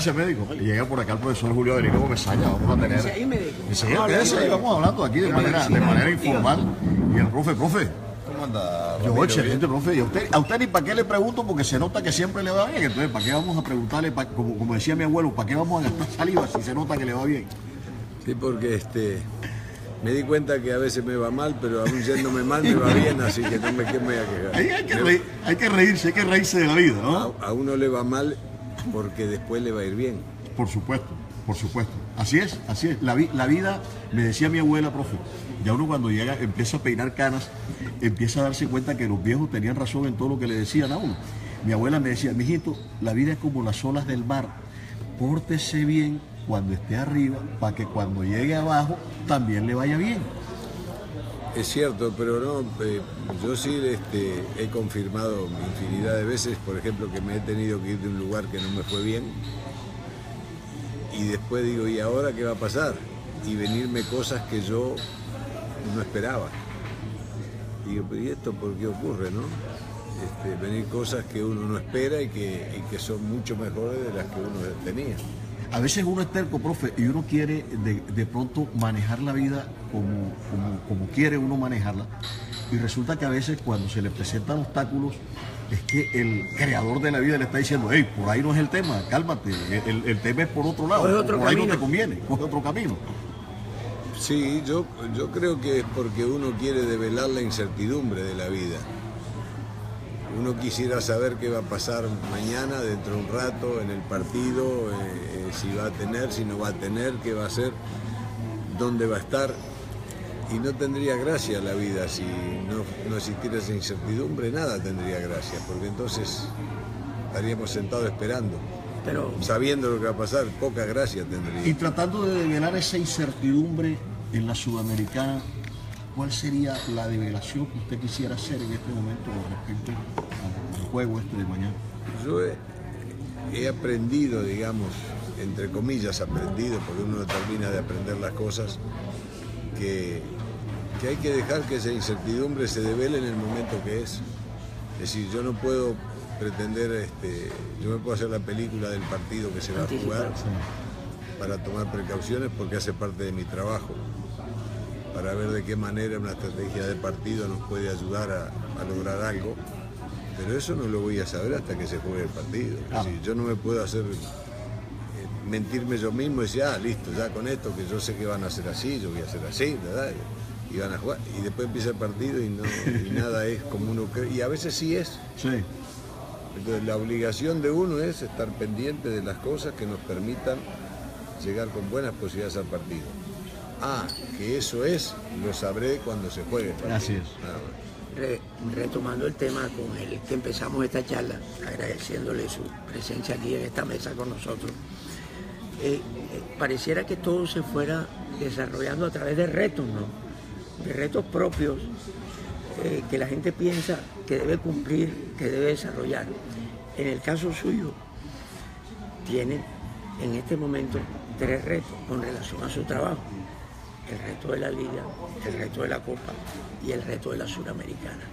Ese médico, y llega por acá el profesor Julio Adriano Mesaña, vamos a tener... Ese ahí médico. Ese, vamos hablando aquí de manera informal. Y el profe, ¿cómo anda? yo, excelente, profe. Y a usted ni para qué le pregunto, porque se nota que siempre le va bien. Entonces, ¿para qué vamos a preguntarle, como decía mi abuelo, para qué vamos a gastar saliva si se nota que le va bien? Sí, porque me di cuenta que a veces me va mal, pero aún yéndome mal me va bien, así que no me voy a quejar. Hay que reírse de la vida, ¿no? A uno le va mal porque después le va a ir bien. Por supuesto. Así es. La vida, me decía mi abuela, profe, ya uno cuando llega, empieza a peinar canas, empieza a darse cuenta que los viejos tenían razón en todo lo que le decían a uno. Mi abuela me decía, mijito, la vida es como las olas del mar, pórtese bien cuando esté arriba, para que cuando llegue abajo también le vaya bien. Es cierto, pero no, yo sí he confirmado infinidad de veces, por ejemplo, que me he tenido que ir de un lugar que no me fue bien y después digo, ¿y ahora qué va a pasar? Y venirme cosas que yo no esperaba. Digo, ¿y esto por qué ocurre, no? Venir cosas que uno no espera y que son mucho mejores de las que uno tenía. A veces uno es terco, profe, y uno quiere de pronto manejar la vida como quiere uno manejarla, y resulta que a veces cuando se le presentan obstáculos es que el creador de la vida le está diciendo, hey, por ahí no es el tema, cálmate, el tema es por otro lado, por ahí no te conviene, coge otro camino. Sí, yo creo que es porque uno quiere develar la incertidumbre de la vida. Uno quisiera saber qué va a pasar mañana, dentro de un rato, en el partido, si va a tener, si no va a tener, qué va a hacer, dónde va a estar. Y no tendría gracia la vida si no existiera esa incertidumbre, nada tendría gracia, porque entonces estaríamos sentados esperando. Pero sabiendo lo que va a pasar, poca gracia tendría. Y tratando de develar esa incertidumbre en la Sudamericana, ¿cuál sería la develación que usted quisiera hacer en este momento con respecto al juego de mañana? Yo he aprendido, digamos, entre comillas aprendido, porque uno no termina de aprender las cosas, que hay que dejar que esa incertidumbre se devele en el momento que es. Es decir, yo no puedo pretender, yo me puedo hacer la película del partido que se va a jugar para tomar precauciones porque hace parte de mi trabajo, para ver de qué manera una estrategia de partido nos puede ayudar a lograr algo, pero eso no lo voy a saber hasta que se juegue el partido. Es decir, yo no me puedo hacer mentirme yo mismo y decir, listo, ya con esto que yo sé que van a hacer así, yo voy a hacer así, ¿verdad? Y van a jugar, y después empieza el partido y nada es como uno cree, y a veces sí es. Sí. Entonces la obligación de uno es estar pendiente de las cosas que nos permitan llegar con buenas posibilidades al partido. Que eso lo sabré cuando se juegue. Así es. Retomando el tema con el que empezamos esta charla, agradeciéndole su presencia aquí en esta mesa con nosotros, pareciera que todo se fuera desarrollando a través de retos, ¿no? De retos propios que la gente piensa que debe cumplir, que debe desarrollar. En el caso suyo, tiene en este momento 3 retos con relación a su trabajo: el reto de la Liga, el reto de la Copa y el reto de la Suramericana.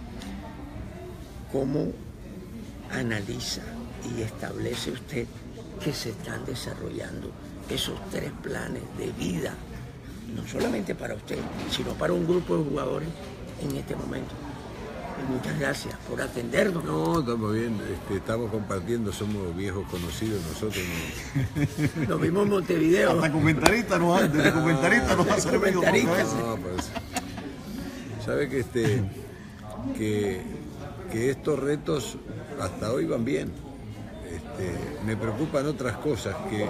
¿Cómo analiza y establece usted que se están desarrollando esos 3 planes de vida, no solamente para usted, sino para un grupo de jugadores en este momento? Y muchas gracias por atendernos. No, estamos bien, estamos compartiendo, somos viejos conocidos nosotros. Nos vimos en Montevideo. Hasta comentarista nos ha servido. No, pues, sabe que estos retos hasta hoy van bien. Me preocupan otras cosas que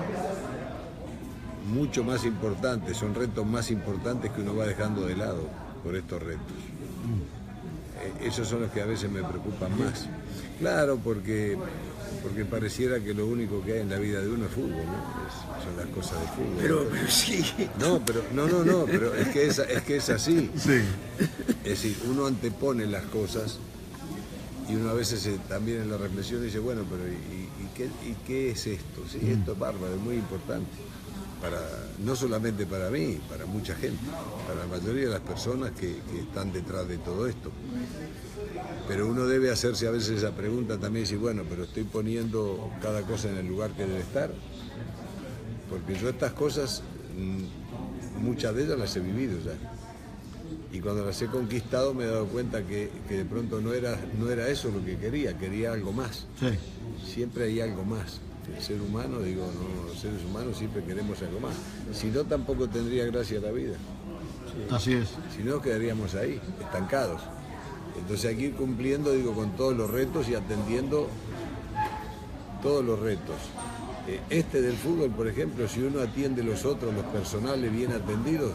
mucho más importantes, son retos más importantes que uno va dejando de lado por estos retos. Esos son los que a veces me preocupan más. Claro, porque pareciera que lo único que hay en la vida de uno es fútbol, ¿no? Son las cosas de fútbol. Pero sí. Pero es que es así. Sí. Es decir, uno antepone las cosas y uno a veces también en la reflexión dice, bueno, pero ¿y qué es esto? Sí, esto es bárbaro, es muy importante. No solamente para mí, para mucha gente, para la mayoría de las personas que están detrás de todo esto. Pero uno debe hacerse a veces esa pregunta también, si bueno, pero estoy poniendo cada cosa en el lugar que debe estar. Porque yo estas cosas, muchas de ellas las he vivido ya. Y cuando las he conquistado me he dado cuenta que de pronto no era eso lo que quería algo más. Sí. Siempre hay algo más. El ser humano, digo, no, los seres humanos siempre queremos algo más. Si no, tampoco tendría gracia la vida. Sí. Así es. Si no, quedaríamos ahí, estancados. Entonces hay que ir cumpliendo, digo, con todos los retos y atendiendo todos los retos. Este del fútbol, por ejemplo, si uno atiende los otros, los personales bien atendidos,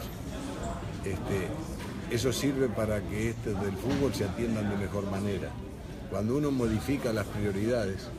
eso sirve para que este del fútbol se atiendan de mejor manera. Cuando uno modifica las prioridades,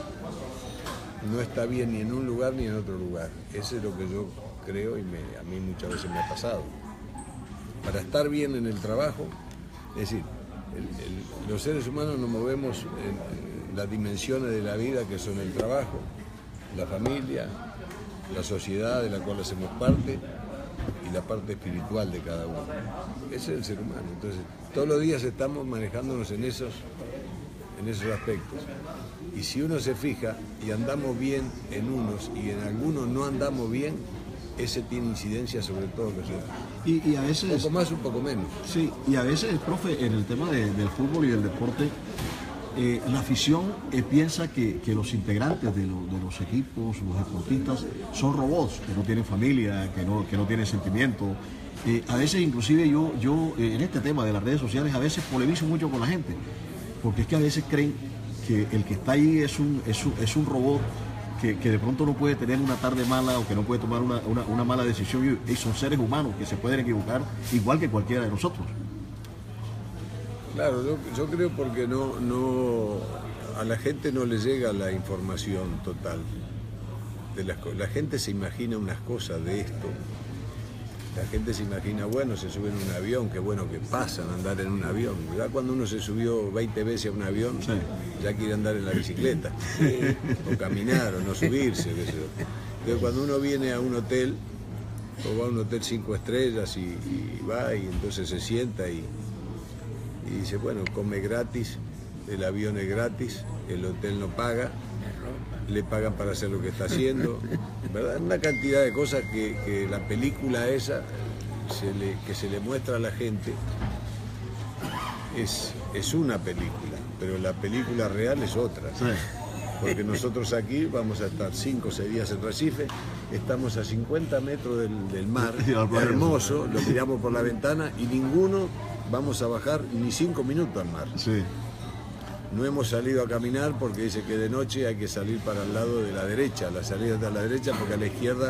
no está bien ni en un lugar ni en otro lugar. Eso es lo que yo creo y a mí muchas veces me ha pasado. Para estar bien en el trabajo, es decir, los seres humanos nos movemos en las dimensiones de la vida que son el trabajo, la familia, la sociedad de la cual hacemos parte y la parte espiritual de cada uno. Ese es el ser humano. Entonces, todos los días estamos manejándonos en esos aspectos. Y si uno se fija y andamos bien en unos y en algunos no andamos bien, ese tiene incidencia sobre todos los otros. Y a veces... Un poco más, un poco menos. Sí, y a veces, profe, en el tema del fútbol y del deporte, la afición piensa que los integrantes de los equipos, los deportistas, son robots, que no tienen familia, que no tienen sentimiento. A veces, inclusive, yo en este tema de las redes sociales, a veces polemizo mucho con la gente, porque es que a veces creen que el que está ahí es un robot que de pronto no puede tener una tarde mala o que no puede tomar una mala decisión, y son seres humanos que se pueden equivocar igual que cualquiera de nosotros. Claro, yo creo porque no a la gente no le llega la información total de las cosas. La gente se imagina unas cosas de esto. La gente se imagina, bueno, se sube en un avión, qué bueno que pasan a andar en un avión. Ya cuando uno se subió 20 veces a un avión, sí, ya quiere andar en la bicicleta, o caminar, o no subirse, qué sé yo. Entonces cuando uno viene a un hotel, o va a un hotel 5 estrellas y va y entonces se sienta y dice, bueno, come gratis, el avión es gratis, el hotel no paga, le pagan para hacer lo que está haciendo, ¿verdad? Una cantidad de cosas que la película esa que se le muestra a la gente es una película, pero la película real es otra. Sí. Porque nosotros aquí vamos a estar 5 o 6 días en Recife, estamos a 50 metros del mar, hermoso, lo miramos por la ventana y ninguno vamos a bajar ni 5 minutos al mar. Sí. No hemos salido a caminar porque dice que de noche hay que salir para el lado de la derecha, la salida está a la derecha porque a la izquierda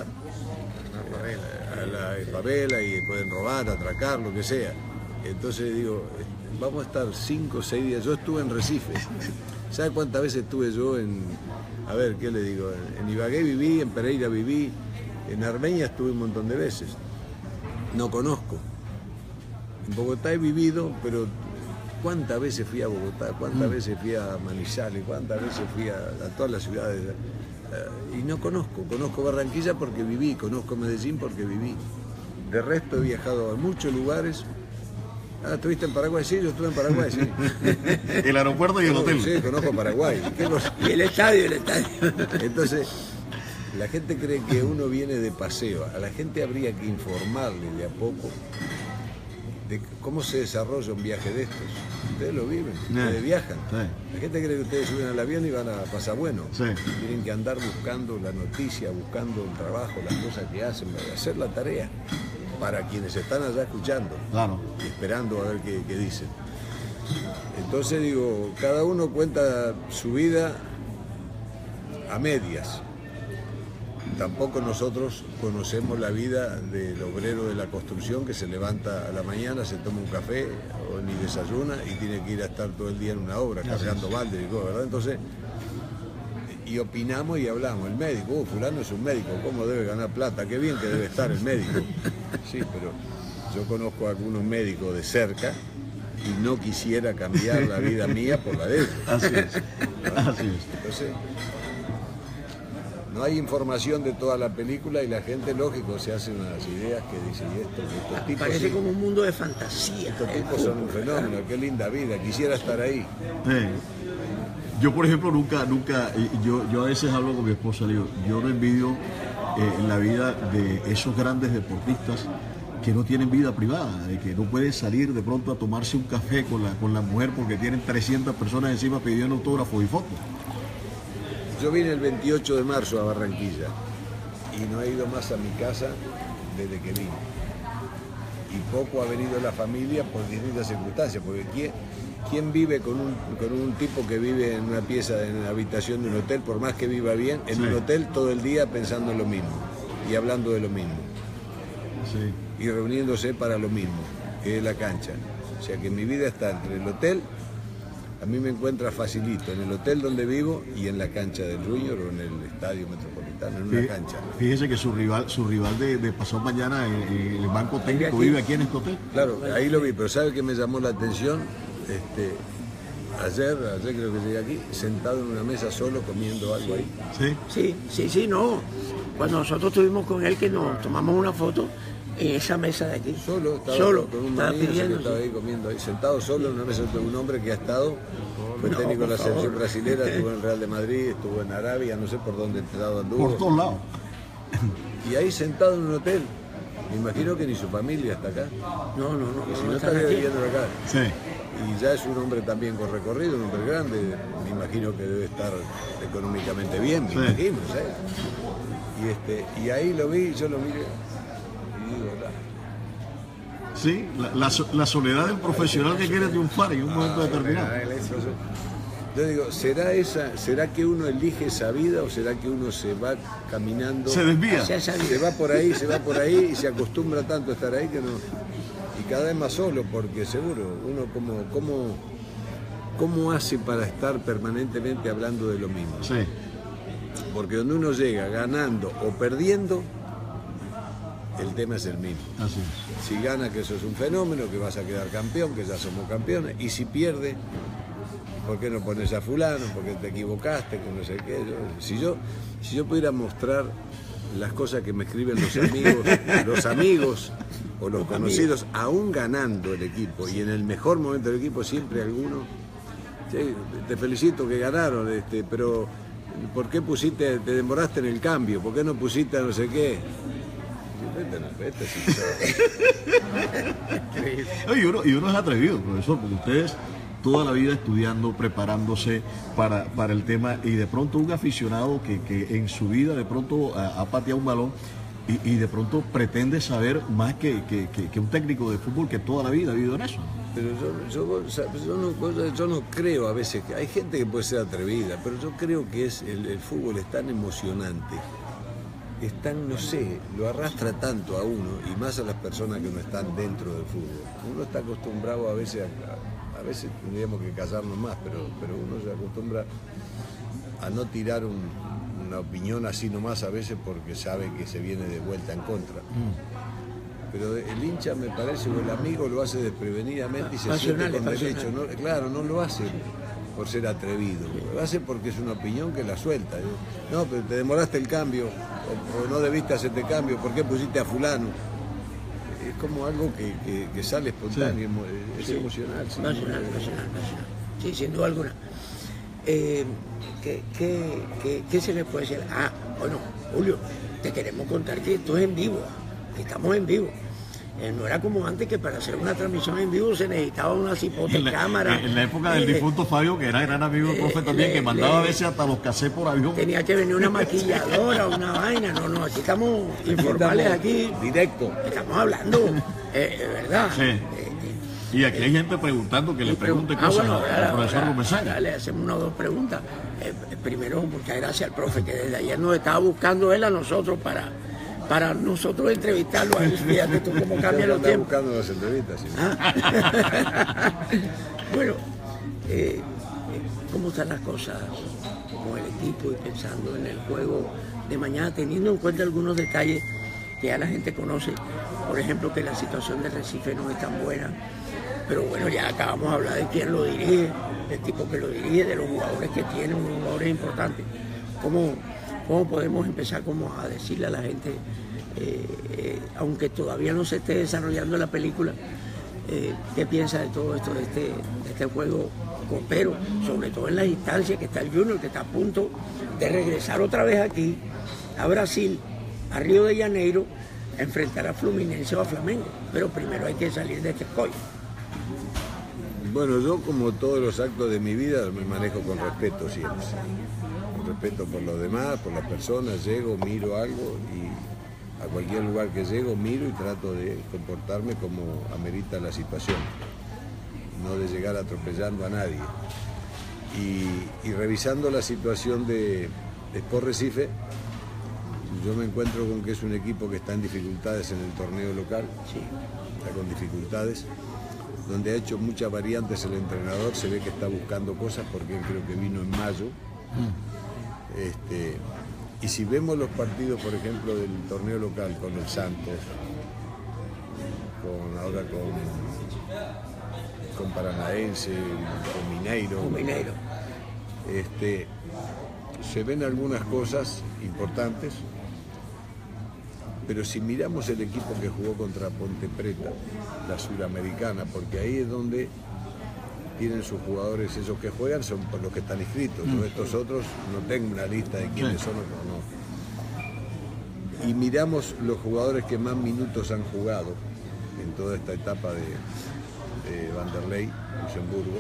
a la favela y pueden robar, atracar, lo que sea. Entonces digo, vamos a estar 5 o 6 días. Yo estuve en Recife. ¿Sabe cuántas veces estuve yo a ver, qué le digo? En Ibagué viví, en Pereira viví, en Armenia estuve un montón de veces. No conozco. En Bogotá he vivido, pero ¿cuántas veces fui a Bogotá? ¿Cuántas veces fui a Manizales? ¿Cuántas veces fui a todas las ciudades? Y no conozco. Conozco Barranquilla porque viví, conozco Medellín porque viví. De resto he viajado a muchos lugares. Ah, ¿estuviste en Paraguay? Sí, yo estuve en Paraguay, sí. El aeropuerto y el hotel. Sí, conozco Paraguay. Y el estadio, Entonces, la gente cree que uno viene de paseo. A la gente habría que informarle de a poco de cómo se desarrolla un viaje de estos. Ustedes lo viven, ustedes viajan. La gente cree que ustedes suben al avión y van a pasar bueno. Tienen que andar buscando la noticia, buscando el trabajo, las cosas que hacen, hacer la tarea para quienes están allá escuchando, claro, y esperando a ver qué dicen. Entonces digo, cada uno cuenta su vida a medias. Tampoco nosotros conocemos la vida del obrero de la construcción que se levanta a la mañana, se toma un café o ni desayuna y tiene que ir a estar todo el día en una obra, cargando baldes y todo, ¿verdad? Entonces, y opinamos y hablamos. El médico, fulano es un médico, ¿cómo debe ganar plata? Qué bien que debe estar el médico. Sí, pero yo conozco a algunos médicos de cerca y no quisiera cambiar la vida mía por la de ellos. Así es, así es. Entonces, no hay información de toda la película y la gente, lógico, se hace unas ideas que dice, y estos tipos... Parece como un mundo de fantasía. Estos tipos son un fenómeno, qué linda vida, quisiera estar ahí. Yo, por ejemplo, nunca, yo a veces hablo con mi esposa, le digo, yo no envidio la vida de esos grandes deportistas que no tienen vida privada, de que no pueden salir de pronto a tomarse un café con la mujer porque tienen 300 personas encima pidiendo autógrafos y fotos. Yo vine el 28 de marzo a Barranquilla y no he ido más a mi casa desde que vine. Y poco ha venido la familia por distintas circunstancias, porque ¿quién vive con un tipo que vive en una pieza, en la habitación de un hotel, por más que viva bien, en un hotel todo el día pensando en lo mismo y hablando de lo mismo? Sí. Y reuniéndose para lo mismo, que es la cancha. O sea que mi vida está entre el hotel, a mí me encuentra facilito, en el hotel donde vivo y en la cancha del Junior o en el Estadio Metropolitano, en una cancha. Fíjese que su rival de pasado mañana, el banco técnico, vive aquí en este hotel. Claro, ahí lo vi, pero ¿sabe qué me llamó la atención? Ayer creo que llegué aquí, sentado en una mesa solo comiendo algo ahí. Sí, no. Cuando nosotros estuvimos con él, que nos tomamos una foto en esa mesa de aquí. Solo, con un manillo que estaba ahí comiendo ahí, sentado solo en una mesa de un hombre que ha estado, fue técnico de la selección brasilera, estuvo en el Real de Madrid, estuvo en Arabia, no sé por dónde anduvo. Por todos lados. Y ahí sentado en un hotel. Me imagino que ni su familia está acá. No. Si no estaría viviendo acá. Sí. Y ya es un hombre también con recorrido, un hombre grande, me imagino que debe estar económicamente bien, me imagino, ¿sabes? Y ahí lo vi, yo lo miré y digo, sí, la soledad del profesional que quiere triunfar en un momento determinado. Yo digo, ¿será que uno elige esa vida o será que uno se va caminando? Se desvía. Se va por ahí y se acostumbra tanto a estar ahí que no... Y cada vez más solo, porque seguro, uno ¿cómo hace para estar permanentemente hablando de lo mismo? Sí. Porque donde uno llega ganando o perdiendo, el tema es el mismo. Así es. Si gana, que eso es un fenómeno, que vas a quedar campeón, que ya somos campeones, y si pierde, ¿por qué no pones a fulano? Porque te equivocaste, que no sé qué. Si yo pudiera mostrar las cosas que me escriben los amigos o los conocidos, aún ganando el equipo, y en el mejor momento del equipo siempre alguno, sí, te felicito que ganaron, pero ¿por qué te demoraste en el cambio? ¿Por qué no pusiste a no sé qué? Y uno es atrevido, profesor, porque ustedes toda la vida estudiando, preparándose para el tema, y de pronto un aficionado que en su vida de pronto ha pateado un balón y de pronto pretende saber más que un técnico de fútbol que toda la vida ha vivido en eso. Pero yo no creo a veces, que hay gente que puede ser atrevida, pero yo creo que el fútbol es tan emocionante, es tan, no sé, lo arrastra tanto a uno, y más a las personas que no están dentro del fútbol. Uno está acostumbrado a veces tendríamos que callarnos más, pero uno se acostumbra a no tirar una opinión así nomás a veces porque sabe que se viene de vuelta en contra. Pero el hincha, me parece, o el amigo lo hace desprevenidamente y se siente con derecho. No, claro, no lo hace por ser atrevido, lo hace porque es una opinión que la suelta. No, pero te demoraste el cambio, o no debiste hacerte cambio, ¿por qué pusiste a fulano? Es como algo que sale espontáneo, es emocional. Nacional. Sí, sin duda alguna. ¿Qué se le puede decir? Bueno, Julio, te queremos contar que esto es en vivo, que estamos en vivo. No era como antes, que para hacer una transmisión en vivo se necesitaba una cipote de cámara. En la época del difunto Fabio, que era gran amigo del profe también, que mandaba a veces hasta los cassettes por avión. Tenía que venir una maquilladora, una vaina. No, aquí estamos informales, aquí. Directo. Estamos hablando, ¿verdad? Sí. Y aquí hay gente preguntando, que le pregunte cosas al profesor Gómez. Le hacemos una o dos preguntas. Primero, muchas gracias al profe, que desde ayer nos estaba buscando él a nosotros para nosotros entrevistarlo. Fíjate tú cómo cambian los tiempos. Buscando las entrevistas. ¿Sí? Bueno, ¿cómo están las cosas con el equipo y pensando en el juego de mañana, teniendo en cuenta algunos detalles que ya la gente conoce? Por ejemplo, que la situación de Recife no es tan buena, pero bueno, ya acabamos de hablar de quién lo dirige, del tipo que lo dirige, de los jugadores que tiene, unos jugadores importantes. ¿Cómo podemos empezar como a decirle a la gente, aunque todavía no se esté desarrollando la película, qué piensa de todo esto, de este juego copero, sobre todo en las instancias que está el Junior, que está a punto de regresar otra vez aquí, a Brasil, a Río de Janeiro, a enfrentar a Fluminense o a Flamengo? Pero primero hay que salir de este escollo. Bueno, yo como todos los actos de mi vida me manejo con respeto siempre. Con respeto por los demás, por las personas, llego, miro algo y a cualquier lugar que llego miro y trato de comportarme como amerita la situación, no de llegar atropellando a nadie. Y revisando la situación de Sport Recife, yo me encuentro con que es un equipo que está en dificultades en el torneo local, Sí. está con dificultades, donde ha hecho muchas variantes el entrenador, se ve que está buscando cosas porque él creo que vino en mayo. Y si vemos los partidos, por ejemplo, del torneo local con el Santos, ahora con Paranaense, con Mineiro, se ven algunas cosas importantes, pero si miramos el equipo que jugó contra Ponte Preta, la suramericana, porque ahí es donde tienen sus jugadores, esos que juegan son por los que están inscritos, ¿no? Estos otros no tengo una lista de quiénes son o no. Y miramos los jugadores que más minutos han jugado en toda esta etapa de Vanderlei, Luxemburgo.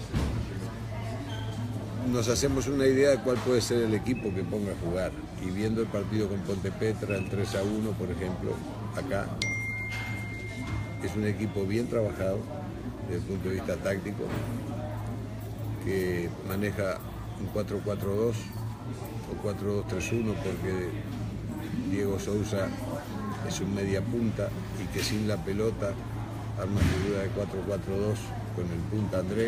Nos hacemos una idea de cuál puede ser el equipo que ponga a jugar. Y viendo el partido con Ponte Preta, el 3-1, por ejemplo, acá, es un equipo bien trabajado desde el punto de vista táctico, que maneja un 4-4-2 o 4-2-3-1, porque Diego Sousa es un media punta y que sin la pelota arma figura de 4-4-2 con el punta André.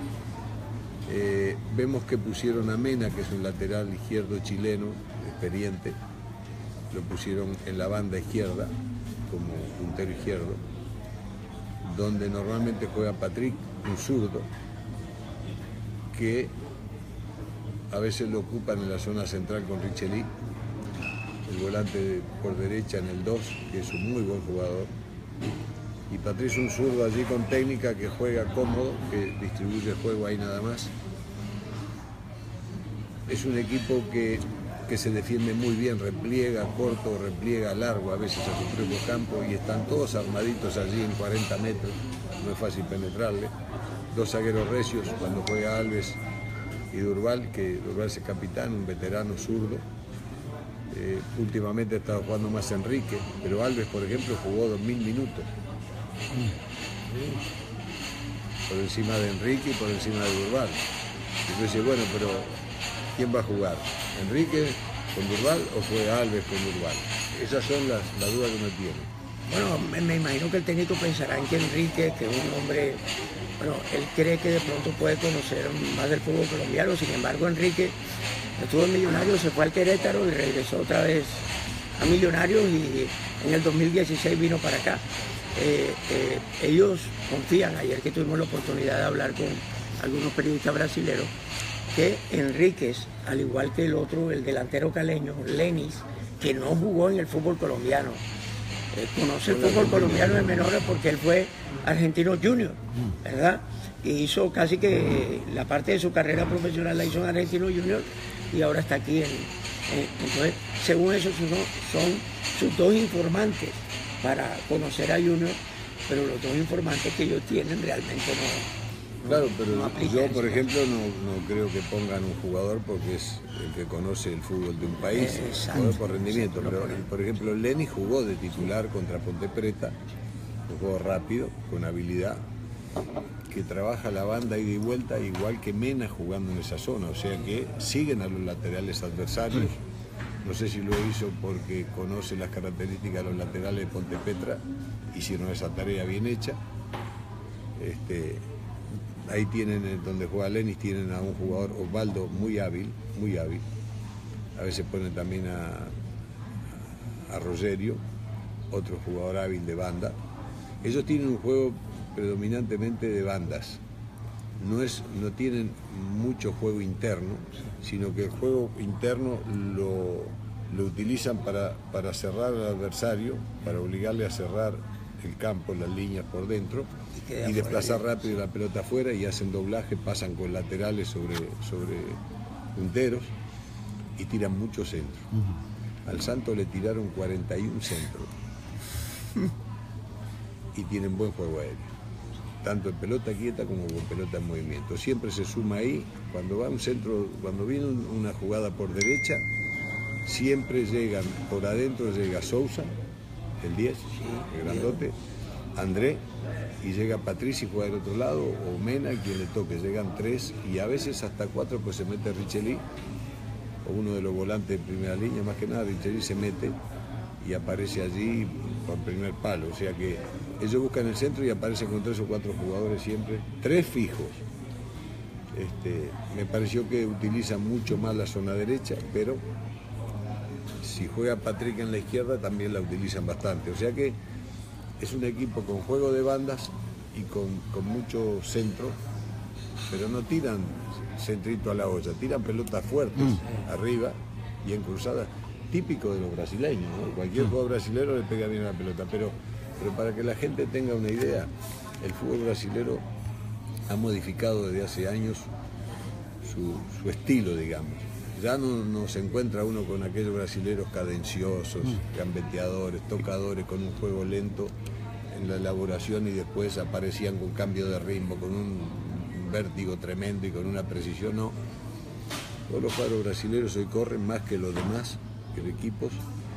Vemos que pusieron a Mena, que es un lateral izquierdo chileno, experiente, lo pusieron en la banda izquierda como puntero izquierdo, donde normalmente juega Patrick, un zurdo, que a veces lo ocupan en la zona central con Richelí, el volante por derecha en el 2, que es un muy buen jugador, y Patrick es un zurdo allí con técnica que juega cómodo, que distribuye el juego ahí nada más. Es un equipo que se defiende muy bien, repliega corto, repliega largo, a veces a su propio campo, y están todos armaditos allí en 40 metros, no es fácil penetrarle. Dos zagueros recios cuando juega Alves y Durval, que Durval es el capitán, un veterano zurdo. Últimamente ha estado jugando más Enrique, pero Alves, por ejemplo, jugó 2000 minutos. Por encima de Enrique y por encima de Durval. Entonces, bueno, pero ¿quién va a jugar? ¿Enrique con Durval o fue Alves con Durval? Esas son las dudas que me tienen. Bueno, me imagino que el técnico pensará en que Enrique, que es un hombre, bueno, él cree que de pronto puede conocer más del fútbol colombiano. Sin embargo, Enrique estuvo en Millonarios, se fue al Querétaro y regresó otra vez a Millonarios, y en el 2016 vino para acá. Ellos confían, ayer que tuvimos la oportunidad de hablar con algunos periodistas brasileños, que Enríquez, al igual que el otro, el delantero caleño, Lenis, que no jugó en el fútbol colombiano, conoce el fútbol colombiano de menores porque él fue Argentino Junior, ¿verdad? Y hizo casi que la parte de su carrera profesional la hizo en Argentino Junior y ahora está aquí. Entonces, según eso, son sus dos informantes para conocer a Junior, pero los dos informantes que ellos tienen realmente no. Claro, pero no yo, por ejemplo, no creo que pongan un jugador porque es el que conoce el fútbol de un país, jugador por rendimiento. Pero, por ejemplo, Lenny jugó de titular contra Ponte Preta, un juego rápido, con habilidad, que trabaja la banda ida y vuelta, igual que Mena jugando en esa zona. O sea que siguen a los laterales adversarios. No sé si lo hizo porque conoce las características de los laterales de Ponte Preta, hicieron esa tarea bien hecha. Ahí tienen, donde juega Lenis, tienen a un jugador, Osvaldo, muy hábil, muy hábil. A veces ponen también a Rogerio, otro jugador hábil de banda. Ellos tienen un juego predominantemente de bandas. no tienen mucho juego interno, sino que el juego interno lo utilizan para cerrar al adversario, para obligarle a cerrar el campo, las líneas por dentro y desplazar rápido la pelota afuera, y hacen doblaje, pasan con laterales sobre punteros y tiran muchos centros. Al Santos le tiraron 41 centros y tienen buen juego aéreo, tanto en pelota quieta como con pelota en movimiento. Siempre se suma ahí, cuando va un centro, cuando viene una jugada por derecha, siempre llegan por adentro, llega Sousa, el 10, el grandote, André, y llega Patricio y juega del otro lado, o Mena, quien le toque, llegan 3 y a veces hasta 4, pues se mete Richelí, o uno de los volantes de primera línea, más que nada Richelí se mete y aparece allí por primer palo, o sea que ellos buscan el centro y aparecen con 3 o 4 jugadores siempre, 3 fijos. Me pareció que utilizan mucho más la zona derecha, pero si juega Patrick en la izquierda también la utilizan bastante, o sea que es un equipo con juego de bandas y con mucho centro, pero no tiran centrito a la olla, tiran pelotas fuertes arriba y en cruzadas, típico de los brasileños, ¿no? Cualquier jugador brasileño le pega bien a la pelota, pero para que la gente tenga una idea, el fútbol brasileño ha modificado desde hace años su estilo, digamos. Ya no se encuentra uno con aquellos brasileros cadenciosos, gambeteadores, tocadores, con un juego lento en la elaboración y después aparecían con cambio de ritmo, con un vértigo tremendo y con una precisión. No. Todos los jugadores brasileños hoy corren más que los demás, que los equipos,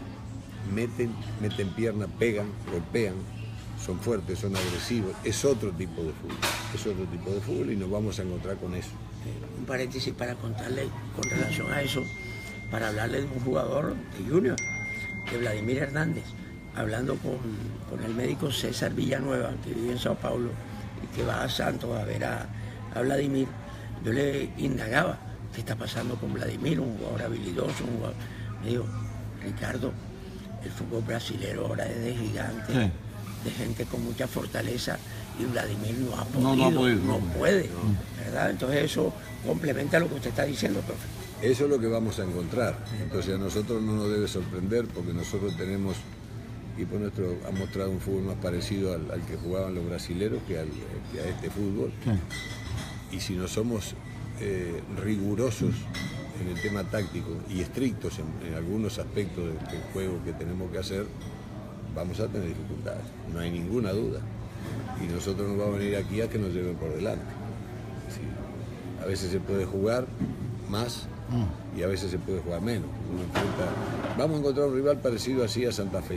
meten pierna, pegan, golpean, son fuertes, son agresivos. Es otro tipo de fútbol y nos vamos a encontrar con eso. Un paréntesis para contarle con relación a eso, para hablarle de un jugador de Junior, de Vladimir Hernández, hablando con el médico César Villanueva, que vive en Sao Paulo y que va a Santos a ver a Vladimir. Yo le indagaba qué está pasando con Vladimir, un jugador habilidoso, me dijo, Ricardo, el fútbol brasileño ahora es de gigantes, de gente con mucha fortaleza, y Vladimir no ha podido, no puede, ¿verdad? Entonces eso complementa lo que usted está diciendo, profe. Eso es lo que vamos a encontrar. Entonces a nosotros no nos debe sorprender, porque nosotros tenemos, equipo nuestro ha mostrado un fútbol más parecido al que jugaban los brasileros que a este fútbol. Y si no somos rigurosos en el tema táctico y estrictos en algunos aspectos del juego que tenemos que hacer, vamos a tener dificultades, no hay ninguna duda. Y nosotros nos vamos a venir aquí a que nos lleven por delante. Sí. A veces se puede jugar más y a veces se puede jugar menos. Vamos a encontrar un rival parecido así a Santa Fe.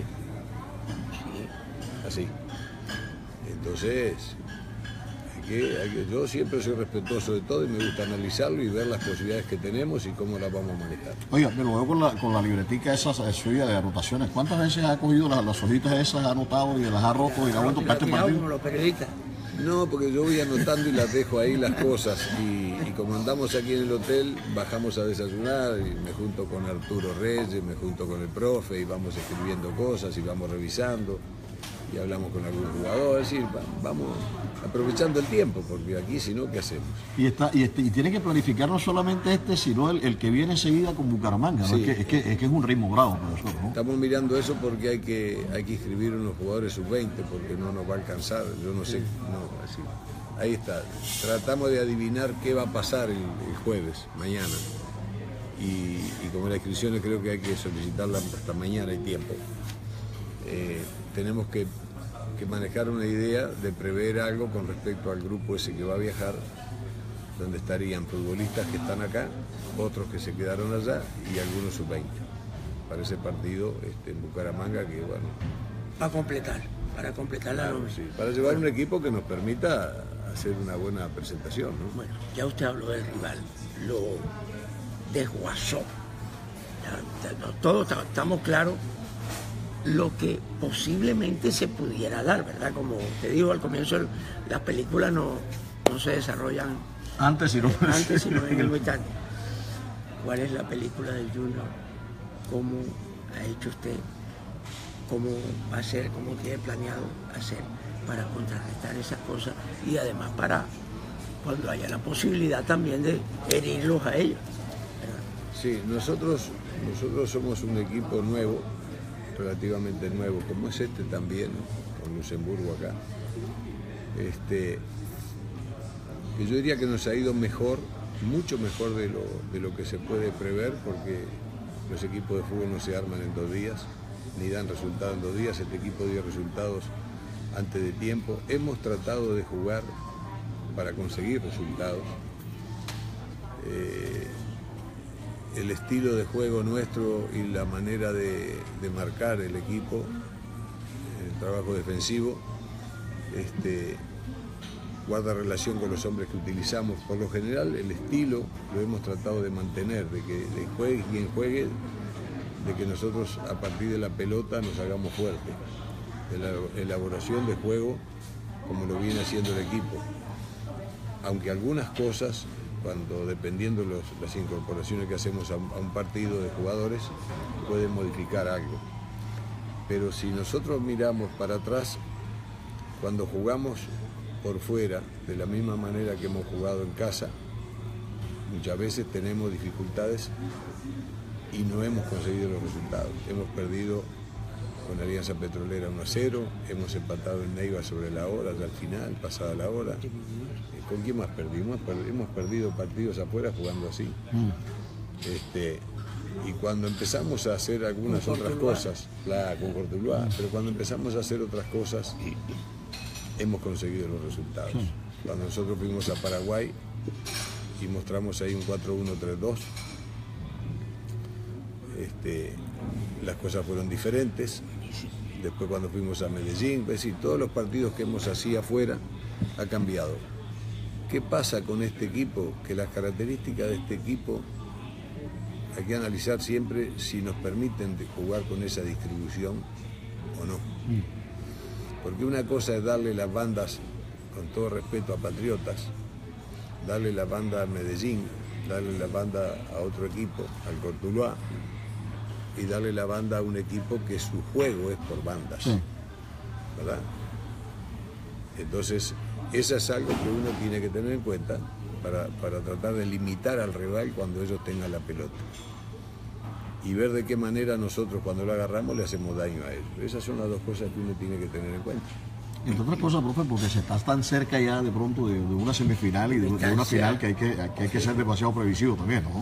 Así. Entonces, yo siempre soy respetuoso de todo y me gusta analizarlo y ver las posibilidades que tenemos y cómo las vamos a manejar. Oiga, me lo veo con la libretica esa suya de anotaciones. ¿Cuántas veces ha cogido las hojitas esas, ha anotado y las ha roto y las ha vuelto para este partido? Como los periodistas. No, porque yo voy anotando y las dejo ahí las cosas y como andamos aquí en el hotel, bajamos a desayunar y me junto con Arturo Reyes, me junto con el profe y vamos escribiendo cosas y vamos revisando y hablamos con algún jugador, es decir, vamos aprovechando el tiempo, porque aquí si no, ¿qué hacemos? Y tiene que planificar no solamente sino el que viene enseguida con Bucaramanga, ¿no? Sí. Es que es un ritmo bravo para nosotros, ¿no? Estamos mirando eso porque hay que inscribir unos jugadores sub-20 porque no nos va a alcanzar, yo no sé, no, así. Ahí está, tratamos de adivinar qué va a pasar el jueves, mañana, y como las inscripciones creo que hay que solicitarlas hasta mañana, hay tiempo. Tenemos que manejar una idea de prever algo con respecto al grupo ese que va a viajar, donde estarían futbolistas que están acá, otros que se quedaron allá y algunos sub-20 para ese partido en Bucaramanga, que bueno, para completar la nómina. Sí, para llevar un equipo que nos permita hacer una buena presentación, ¿no? Bueno, ya usted habló del rival, lo desguazó. Todos estamos claros lo que posiblemente se pudiera dar, ¿verdad? Como usted dijo al comienzo, las películas no se desarrollan antes, sino en el instante. ¿Cuál es la película del Junior? ¿Cómo ha hecho usted? ¿Cómo va a hacer? ¿Cómo tiene planeado hacer para contrarrestar esas cosas? Y además para cuando haya la posibilidad también de herirlos a ellos. Sí, nosotros somos un equipo nuevo, relativamente nuevo, como es este también, ¿no? Con Luxemburgo acá. Que yo diría que nos ha ido mejor, mucho mejor de lo que se puede prever, porque los equipos de fútbol no se arman en 2 días, ni dan resultados en 2 días. Este equipo dio resultados antes de tiempo. Hemos tratado de jugar para conseguir resultados. El estilo de juego nuestro y la manera de marcar el equipo, el trabajo defensivo, guarda relación con los hombres que utilizamos. Por lo general, el estilo lo hemos tratado de mantener, de que juegue quien juegue, de que nosotros a partir de la pelota nos hagamos fuertes, de la elaboración de juego como lo viene haciendo el equipo. Aunque algunas cosas, dependiendo las incorporaciones que hacemos a un partido de jugadores, pueden modificar algo. Pero si nosotros miramos para atrás, cuando jugamos por fuera, de la misma manera que hemos jugado en casa, muchas veces tenemos dificultades y no hemos conseguido los resultados. Hemos perdido con Alianza Petrolera 1-0, hemos empatado en Neiva sobre la hora, ya al final, pasada la hora. ¿Con quién más perdimos? Hemos perdido partidos afuera jugando así. Y cuando empezamos a hacer algunas otras cosas, con Cortuluá, pero cuando empezamos a hacer otras cosas, hemos conseguido los resultados. Cuando nosotros fuimos a Paraguay y mostramos ahí un 4-1-3-2, las cosas fueron diferentes. Después cuando fuimos a Medellín, es decir, todos los partidos que hemos así afuera ha cambiado. ¿Qué pasa con este equipo? Que las características de este equipo hay que analizar siempre si nos permiten jugar con esa distribución o no. Porque una cosa es darle las bandas, con todo respeto a Patriotas, darle la banda a Medellín, darle la banda a otro equipo, al Cortuluá, y darle la banda a un equipo que su juego es por bandas, ¿verdad? Entonces, eso es algo que uno tiene que tener en cuenta para tratar de limitar al rival cuando ellos tengan la pelota. Y ver de qué manera nosotros cuando lo agarramos le hacemos daño a ellos. Esas son las dos cosas que uno tiene que tener en cuenta. Entre otras cosas, profe, porque se está tan cerca ya de pronto de una semifinal y de una final que hay que ser demasiado previsivo también, ¿no?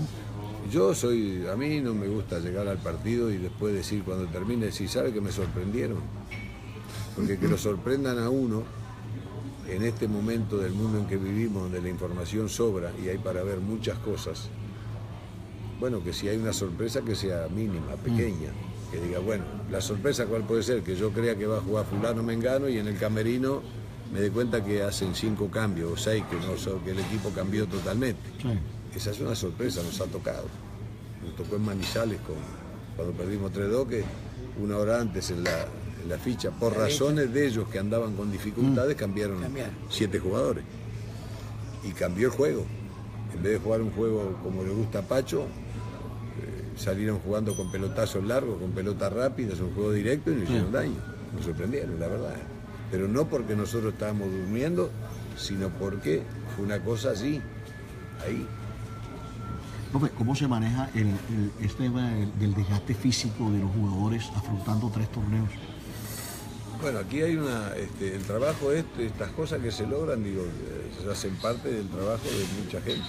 A mí no me gusta llegar al partido y después decir cuando termine, si sabe que me sorprendieron. Porque que lo sorprendan a uno en este momento del mundo en que vivimos, donde la información sobra y hay para ver muchas cosas, bueno, que si hay una sorpresa que sea mínima, pequeña, que diga, bueno, la sorpresa cuál puede ser, que yo crea que va a jugar fulano mengano y en el camerino me dé cuenta que hacen 5 cambios o 6, que el equipo cambió totalmente. Sí. Esa es una sorpresa, nos ha tocado. Nos tocó en Manizales cuando perdimos 3-2, que una hora antes en la ficha, por razones de ellos que andaban con dificultades, cambiaron 7 jugadores. Y cambió el juego. En vez de jugar un juego como le gusta a Pacho, salieron jugando con pelotazos largos, con pelotas rápidas, un juego directo y nos hicieron daño. Nos sorprendieron, la verdad. Pero no porque nosotros estábamos durmiendo, sino porque fue una cosa así, ahí. Profe, ¿cómo se maneja este tema del desgaste físico de los jugadores afrontando 3 torneos? Bueno, aquí hay el trabajo, estas cosas que se logran, hacen parte del trabajo de mucha gente.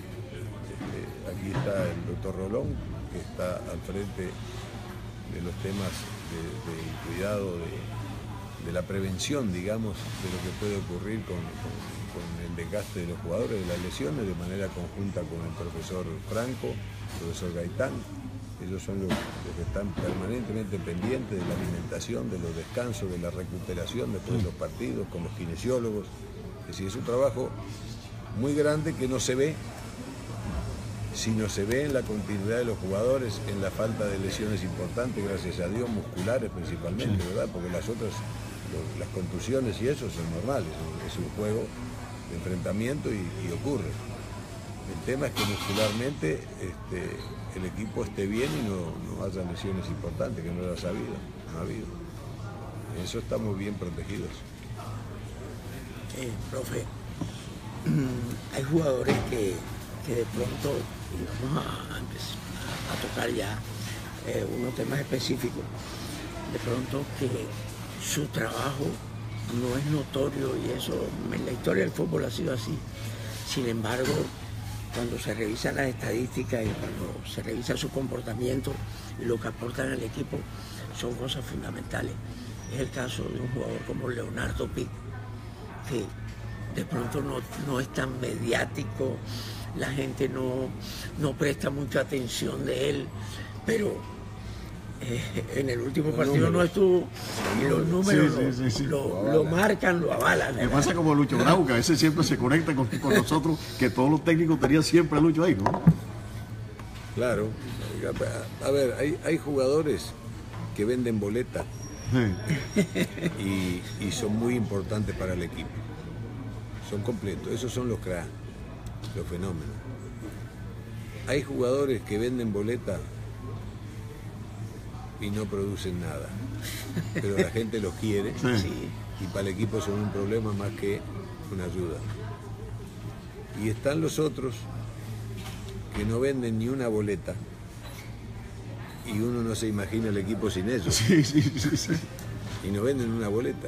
Aquí está el doctor Rolón, que está al frente de los temas del cuidado, de la prevención, digamos, de lo que puede ocurrir con el desgaste de los jugadores, de las lesiones, de manera conjunta con el profesor Franco, el profesor Gaitán. Ellos son los que están permanentemente pendientes de la alimentación, de los descansos, de la recuperación después de los partidos, con los kinesiólogos. Es decir, es un trabajo muy grande que no se ve, sino se ve en la continuidad de los jugadores, en la falta de lesiones importantes, gracias a Dios, musculares principalmente, ¿verdad? Porque las otras, las contusiones y eso son normales, es un juego de enfrentamiento y ocurre. El tema es que muscularmente el equipo esté bien y no haya lesiones importantes, que no las ha habido, no ha habido. En eso estamos bien protegidos. Profe, hay jugadores que de pronto, y vamos a tocar ya unos temas específicos, de pronto que su trabajo no es notorio, y eso en la historia del fútbol ha sido así. Sin embargo, cuando se revisan las estadísticas y cuando se revisa su comportamiento y lo que aportan al equipo, son cosas fundamentales. Es el caso de un jugador como Leonardo Pic, que de pronto no es tan mediático, la gente no presta mucha atención de él, pero en el último partido no estuvo, y los números lo marcan, lo avalan. Me pasa como Lucho Grau, que a veces siempre se conecta con nosotros, que todos los técnicos tenían siempre a Lucho ahí, ¿no? Claro. A ver, hay jugadores que venden boletas y son muy importantes para el equipo. Son completos, esos son los cracks, los fenómenos. Hay jugadores que venden boletas y no producen nada, pero la gente los quiere y para el equipo son un problema más que una ayuda. Y están los otros que no venden ni una boleta y uno no se imagina el equipo sin ellos. Y no venden una boleta.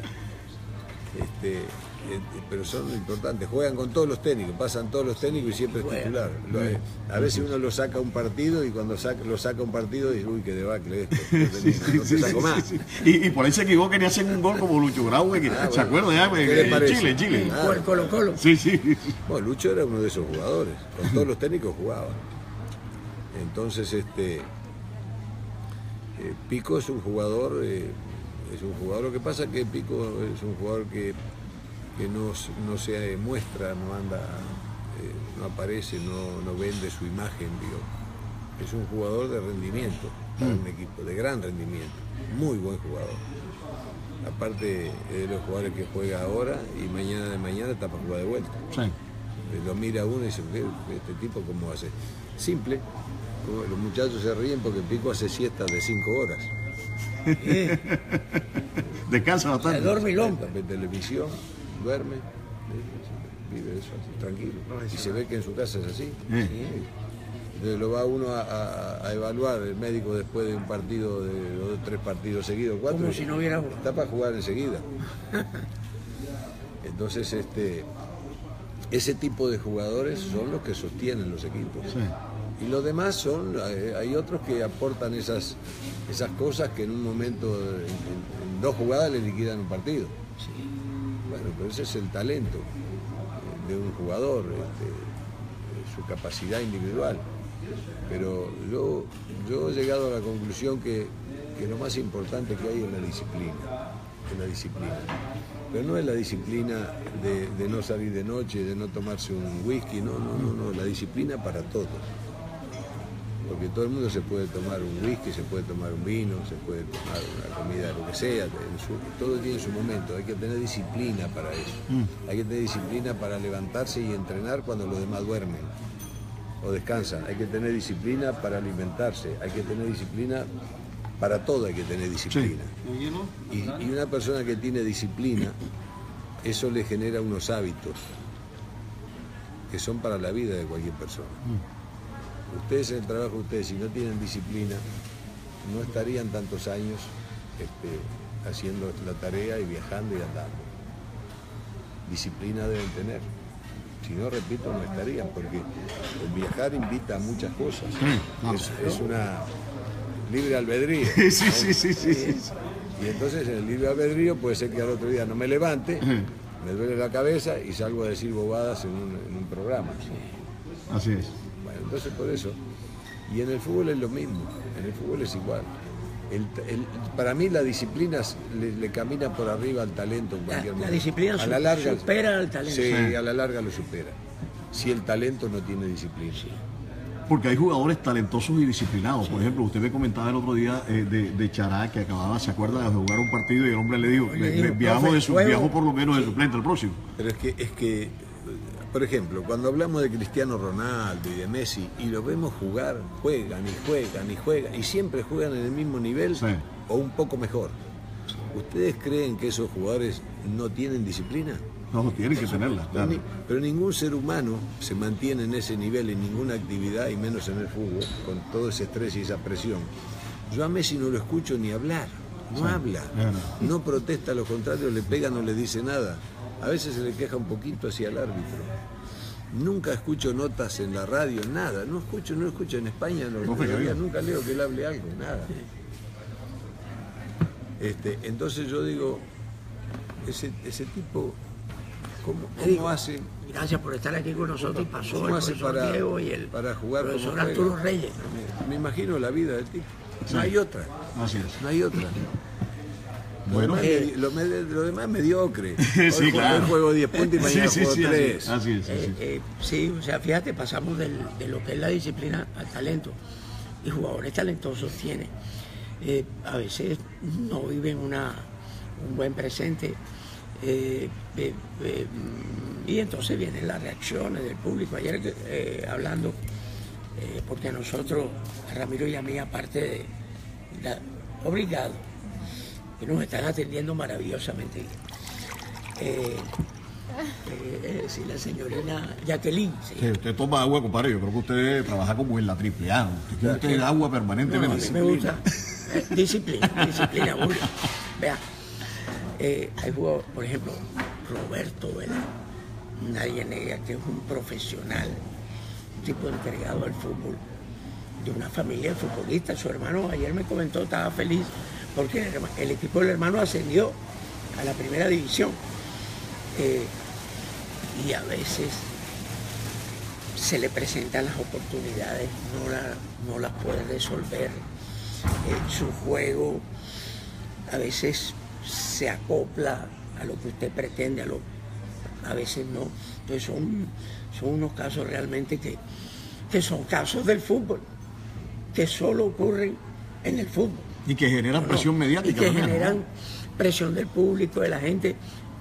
Pero son importantes, juegan con todos los técnicos, pasan todos los técnicos y siempre es titular. A veces uno lo saca un partido y cuando lo saca un partido dice, uy, qué debacle esto, no te saco más. Y por ahí se equivocan y hacen un gol como Lucho Grau, que ¿se acuerdan ya? En Chile. Por el Colo-Colo. Sí. Bueno, Lucho era uno de esos jugadores, con todos los técnicos jugaba. Entonces, Pico es un jugador, lo que pasa es que Pico es un jugador que no se muestra, no anda, no aparece, no vende su imagen, digo. Es un jugador de rendimiento para un equipo, de gran rendimiento, muy buen jugador. Aparte de los jugadores que juega ahora y mañana está para jugar de vuelta. Lo mira uno y dice, este tipo cómo hace. Simple, los muchachos se ríen porque Pico hace siestas de 5 horas. Descansa bastante. Dormilón. Ve televisión, duerme, vive eso así, tranquilo. Y se ve que en su casa es así. Entonces lo va uno a evaluar el médico después de un partido, de 2 o 3 partidos seguidos, 4. Como si no hubiera jugado. Está para jugar enseguida. Entonces, ese tipo de jugadores son los que sostienen los equipos. Y los demás hay otros que aportan esas cosas que en un momento, en 2 jugadas le liquidan un partido. Bueno, pero ese es el talento de un jugador, su capacidad individual. Pero yo he llegado a la conclusión que lo más importante que hay es la disciplina. Pero no es la disciplina de no salir de noche, de no tomarse un whisky, no, la disciplina para todos. Porque todo el mundo se puede tomar un whisky, se puede tomar un vino, se puede tomar una comida, lo que sea, todo tiene su momento, hay que tener disciplina para eso. Hay que tener disciplina para levantarse y entrenar cuando los demás duermen o descansan. Hay que tener disciplina para alimentarse, hay que tener disciplina para todo, hay que tener disciplina. Y una persona que tiene disciplina, eso le genera unos hábitos que son para la vida de cualquier persona. Ustedes en el trabajo de ustedes, si no tienen disciplina, no estarían tantos años haciendo la tarea y viajando y andando. Disciplina deben tener. Si no, repito, no estarían, porque el viajar invita a muchas cosas. Es una libre albedrío. Sí. Y entonces en el libre albedrío puede ser que al otro día no me levante, me duele la cabeza y salgo a decir bobadas en un programa. Así es. Bueno, entonces por eso. Y en el fútbol es lo mismo, en el fútbol es igual. Para mí la disciplina le camina por arriba al talento en cualquier momento. La disciplina a la larga, supera al talento. Sí, a la larga lo supera. Si el talento no tiene disciplina. Porque hay jugadores talentosos y disciplinados. Por ejemplo, usted me comentaba el otro día de Chará, que acababa, ¿se acuerda?, de jugar un partido y el hombre le dijo, viajo por lo menos de suplente al próximo. Pero es que, por ejemplo, cuando hablamos de Cristiano Ronaldo y de Messi y los vemos jugar, juegan, y siempre juegan en el mismo nivel o un poco mejor. ¿Ustedes creen que esos jugadores no tienen disciplina? No, tienen que tenerla, claro. Pero ningún ser humano se mantiene en ese nivel en ninguna actividad, y menos en el fútbol, con todo ese estrés y esa presión. Yo a Messi no lo escucho ni hablar, no habla, no protesta, a lo contrario, le pega, no le dice nada. A veces se le queja un poquito hacia el árbitro. Nunca escucho notas en la radio, nada, no escucho en España, nunca leo que él hable algo, nada. Entonces yo digo, ese tipo, ¿cómo hace? Gracias por estar aquí con nosotros. Pasó ¿Cómo el hace profesor Diego y el para jugar profesor como Arturo juega? Reyes. Me imagino la vida del tipo. No hay otra. Así es. No hay otra. Bueno, Lo demás es mediocre. Sí, claro. Hoy juego 10 puntos y mañana juego 3. Así es. Sí, o sea, fíjate, pasamos de lo que es la disciplina al talento. Y jugadores talentosos tiene. A veces no viven un buen presente. Y entonces vienen las reacciones del público. Ayer hablando, porque a nosotros, a Ramiro y a mí, aparte de obligado, que nos están atendiendo maravillosamente bien. Sí, la señorina Jacqueline. Sí. Sí, usted toma agua, compadre. Yo creo que usted trabaja como en la AAA. Usted quiere agua permanentemente. No, a mí me gusta. Disciplina, burla. Vea, hay jugadores, por ejemplo, Roberto Vela. Nadie nega que es un profesional, un tipo entregado al fútbol, de una familia de futbolistas. Su hermano ayer me comentó, estaba feliz porque el equipo del hermano ascendió a la primera división. Y a veces se le presentan las oportunidades, no las puede resolver. Su juego a veces se acopla a lo que usted pretende, a veces no. Entonces son unos casos realmente que son casos del fútbol, que solo ocurren en el fútbol. Y que generan presión mediática. Y que también, generan ¿no? presión del público, de la gente.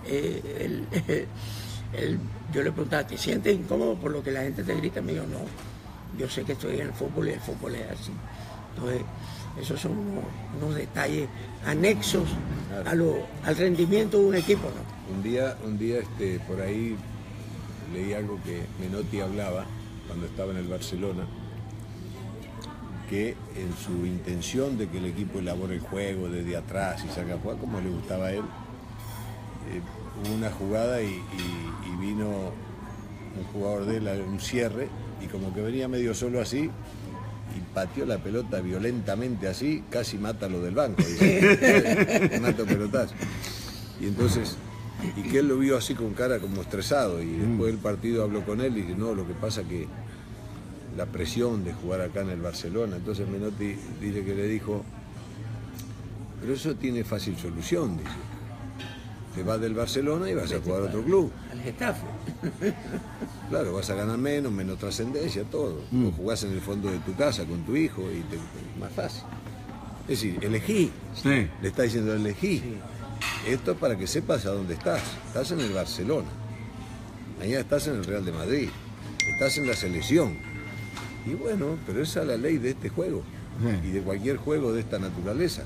Yo le preguntaba, ¿te sientes incómodo por lo que la gente te grita? Me dijo, no, yo sé que estoy en el fútbol y el fútbol es así. Entonces, esos son unos detalles anexos al rendimiento de un equipo, ¿no? Un día por ahí leí algo que Menotti hablaba cuando estaba en el Barcelona, que en su intención de que el equipo elabore el juego desde atrás y salga a jugar como le gustaba a él, hubo una jugada y vino un jugador de él a un cierre y como que venía medio solo así y pateó la pelota violentamente así, casi mata lo del banco, dice, mata pelotazo. Y entonces, y que él lo vio así con cara como estresado y después del partido habló con él y dice, no, lo que pasa que la presión de jugar acá en el Barcelona. Entonces Menotti dice que le dijo, pero eso tiene fácil solución, dice. Te vas del Barcelona y vas a jugar a otro club. Al Getafe. Claro, vas a ganar menos trascendencia, todo. O jugás en el fondo de tu casa con tu hijo y más fácil. Es decir, elegí. Sí. Le está diciendo, elegí. Sí. Esto es para que sepas a dónde estás. Estás en el Barcelona. Mañana estás en el Real de Madrid. Estás en la selección. Y bueno, pero esa es la ley de este juego. Sí. Y de cualquier juego de esta naturaleza.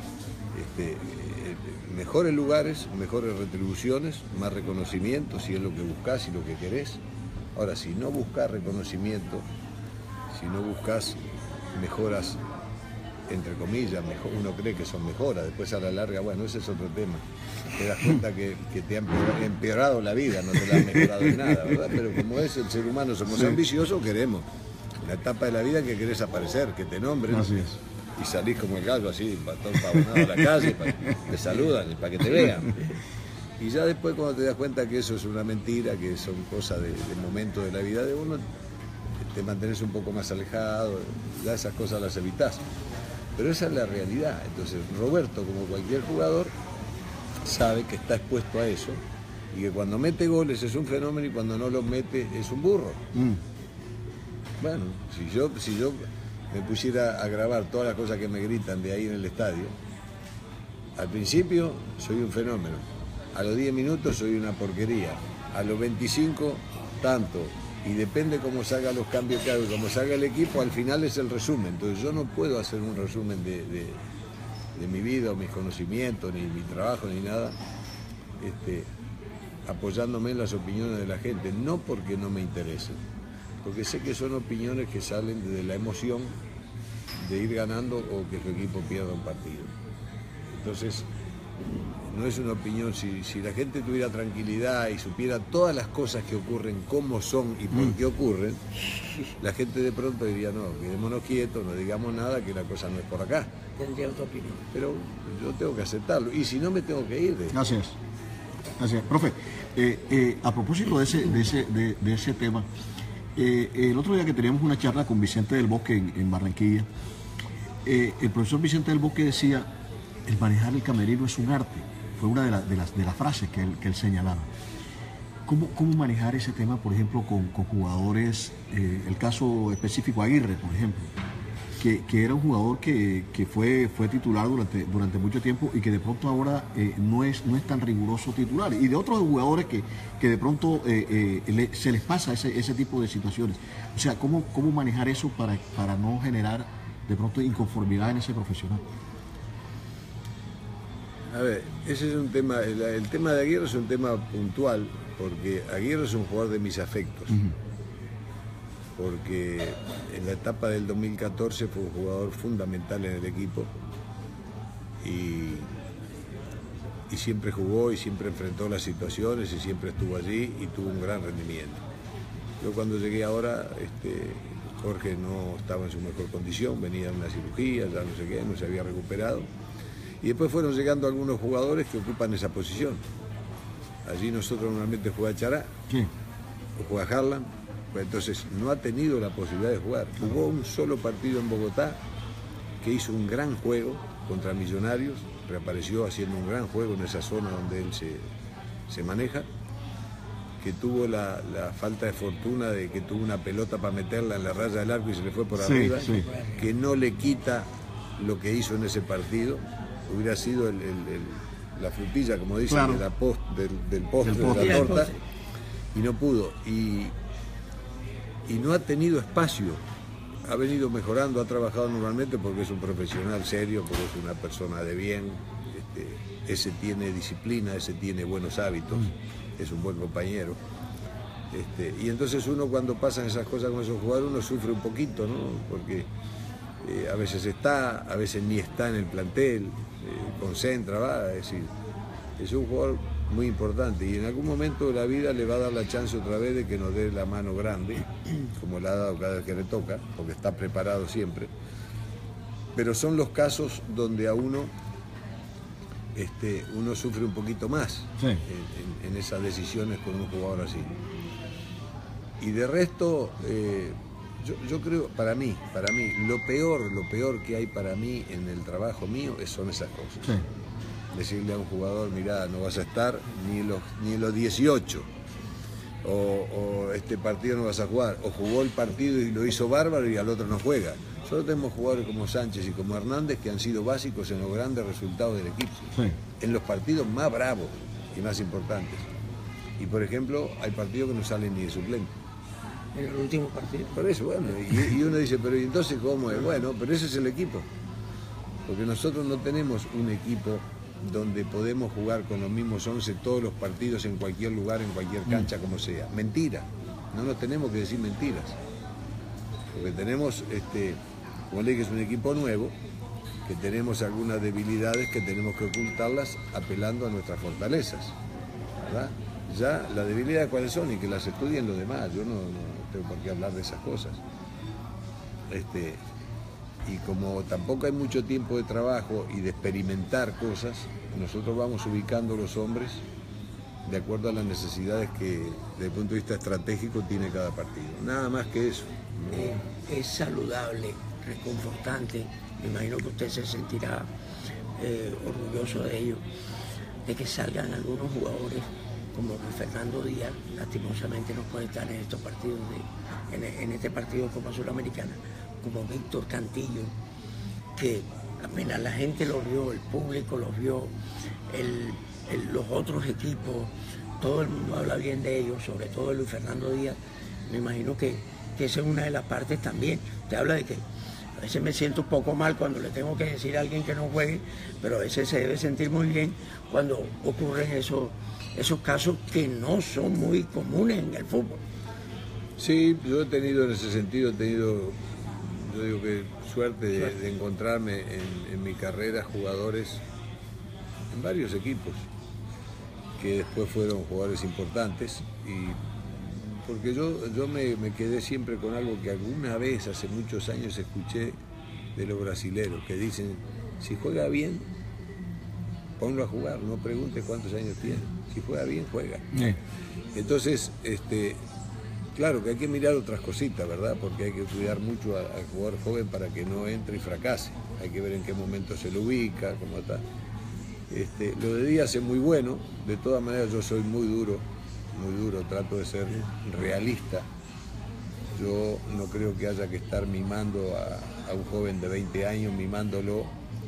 Mejores lugares, mejores retribuciones, más reconocimiento, si es lo que buscas y lo que querés. Ahora, si no buscas reconocimiento, si no buscas mejoras, entre comillas, uno cree que son mejoras, después a la larga, bueno, ese es otro tema. Te das cuenta que te han empeorado la vida, no te la han mejorado en nada, ¿verdad? Pero como es el ser humano, somos ambiciosos, queremos. La etapa de la vida que querés aparecer, que te nombren. Así es. Y salís como el gallo así, todo pavonado a la calle, te saludan, para que te vean. Y ya después cuando te das cuenta que eso es una mentira, que son cosas de momento de la vida de uno, te mantenés un poco más alejado, ya esas cosas las evitás. Pero esa es la realidad. Entonces Roberto, como cualquier jugador, sabe que está expuesto a eso y que cuando mete goles es un fenómeno y cuando no los mete es un burro. Bueno, si yo me pusiera a grabar todas las cosas que me gritan de ahí en el estadio, al principio soy un fenómeno, a los 10 minutos soy una porquería, a los 25 tanto, y depende cómo salgan los cambios que hago y cómo salga el equipo, al final es el resumen. Entonces yo no puedo hacer un resumen de mi vida o mis conocimientos, ni mi trabajo, ni nada, apoyándome en las opiniones de la gente, no porque no me interesen, porque sé que son opiniones que salen de la emoción de ir ganando o que su equipo pierda un partido. Entonces, no es una opinión, si la gente tuviera tranquilidad y supiera todas las cosas que ocurren, cómo son y por qué ocurren, la gente de pronto diría, no, quedémonos quietos, no digamos nada, que la cosa no es por acá. Tendría otra opinión. Pero yo tengo que aceptarlo, y si no me tengo que ir. Así es. Así es. Profe, a propósito de ese tema, el otro día que teníamos una charla con Vicente del Bosque en Barranquilla, el profesor Vicente del Bosque decía, el manejar el camerino es un arte. Fue una de las frases que él señalaba. ¿Cómo manejar ese tema, por ejemplo, con jugadores, el caso específico Aguirre, por ejemplo, que era un jugador que fue titular durante mucho tiempo y que de pronto ahora no es tan riguroso titular, y de otros jugadores que de pronto se les pasa ese tipo de situaciones? O sea, ¿cómo manejar eso para no generar de pronto inconformidad en ese profesional? A ver, ese es un tema, el tema de Aguirre es un tema puntual, porque Aguirre es un jugador de mis afectos. Porque en la etapa del 2014 fue un jugador fundamental en el equipo y siempre jugó y siempre enfrentó las situaciones y siempre estuvo allí y tuvo un gran rendimiento. Yo cuando llegué ahora, Jorge no estaba en su mejor condición, venía de una cirugía, ya no sé qué, no se había recuperado. Y después fueron llegando algunos jugadores que ocupan esa posición. Allí nosotros normalmente juega Chará, Sí. o juega Harlan, pues entonces no ha tenido la posibilidad de jugar. Jugó un solo partido en Bogotá, que hizo un gran juego contra Millonarios, reapareció haciendo un gran juego en esa zona donde él se maneja, que tuvo la falta de fortuna de que tuvo una pelota para meterla en la raya del arco y se le fue por arriba, Sí. que no le quita lo que hizo en ese partido. Hubiera sido la frutilla, como dicen, Claro. del postre, Del postre. de la torta, Sí. y no pudo. Y no ha tenido espacio. Ha venido mejorando, ha trabajado normalmente porque es un profesional serio, porque es una persona de bien, ese tiene disciplina, ese tiene buenos hábitos, es un buen compañero. Y entonces uno, cuando pasan esas cosas con esos jugadores, uno sufre un poquito, ¿no? Porque a veces está, a veces ni está en el plantel, concentra, va, es decir, es un jugador muy importante y en algún momento de la vida le va a dar la chance otra vez de que nos dé la mano grande, como la ha dado cada vez que le toca, porque está preparado siempre. Pero son los casos donde a uno sufre un poquito más Sí. en esas decisiones con un jugador así. Y de resto, yo creo, para mí, lo peor que hay para mí en el trabajo mío son esas cosas. Sí. Decirle a un jugador, mirá, no vas a estar ni en los 18, o este partido no vas a jugar, o jugó el partido y lo hizo bárbaro y al otro no juega. Solo tenemos jugadores como Sánchez y como Hernández que han sido básicos en los grandes resultados del equipo, Sí. en los partidos más bravos y más importantes. Y por ejemplo, hay partidos que no salen ni de suplente. En el último partido. Por eso, bueno, y uno dice, pero ¿y entonces cómo es? Bueno, pero ese es el equipo. Porque nosotros no tenemos un equipo donde podemos jugar con los mismos 11 todos los partidos en cualquier lugar, en cualquier cancha, como sea. Mentira. No nos tenemos que decir mentiras. Porque tenemos, como le dije, es un equipo nuevo, que tenemos algunas debilidades que tenemos que ocultarlas apelando a nuestras fortalezas, ¿verdad? Ya las debilidades cuáles son y que las estudien los demás. Yo no tengo por qué hablar de esas cosas. Y como tampoco hay mucho tiempo de trabajo y de experimentar cosas, nosotros vamos ubicando los hombres de acuerdo a las necesidades que desde el punto de vista estratégico tiene cada partido. Nada más que eso. Es saludable, reconfortante. Me imagino que usted se sentirá orgulloso de ello, de que salgan algunos jugadores como Luis Fernando Díaz, lastimosamente no puede estar en estos partidos, en este partido de Copa Sudamericana, como Víctor Cantillo, que apenas la gente los vio, el público los vio, los otros equipos, todo el mundo habla bien de ellos, sobre todo de Luis Fernando Díaz. Me imagino que esa es una de las partes también. Usted habla de que a veces me siento un poco mal cuando le tengo que decir a alguien que no juegue, pero a veces se debe sentir muy bien cuando ocurren esos esos casos que no son muy comunes en el fútbol. Sí, yo he tenido en ese sentido, yo digo que suerte de encontrarme en mi carrera jugadores en varios equipos que después fueron jugadores importantes, y porque yo me quedé siempre con algo que alguna vez hace muchos años escuché de los brasileros, que dicen: si juega bien, ponlo a jugar, no preguntes cuántos años tiene, si juega bien, juega. Entonces, claro que hay que mirar otras cositas, ¿verdad? Porque hay que cuidar mucho al jugador joven para que no entre y fracase. Hay que ver en qué momento se lo ubica, cómo está. Lo de Díaz es muy bueno, de todas maneras yo soy muy duro, trato de ser realista. Yo no creo que haya que estar mimando a un joven de 20 años, mimándolo,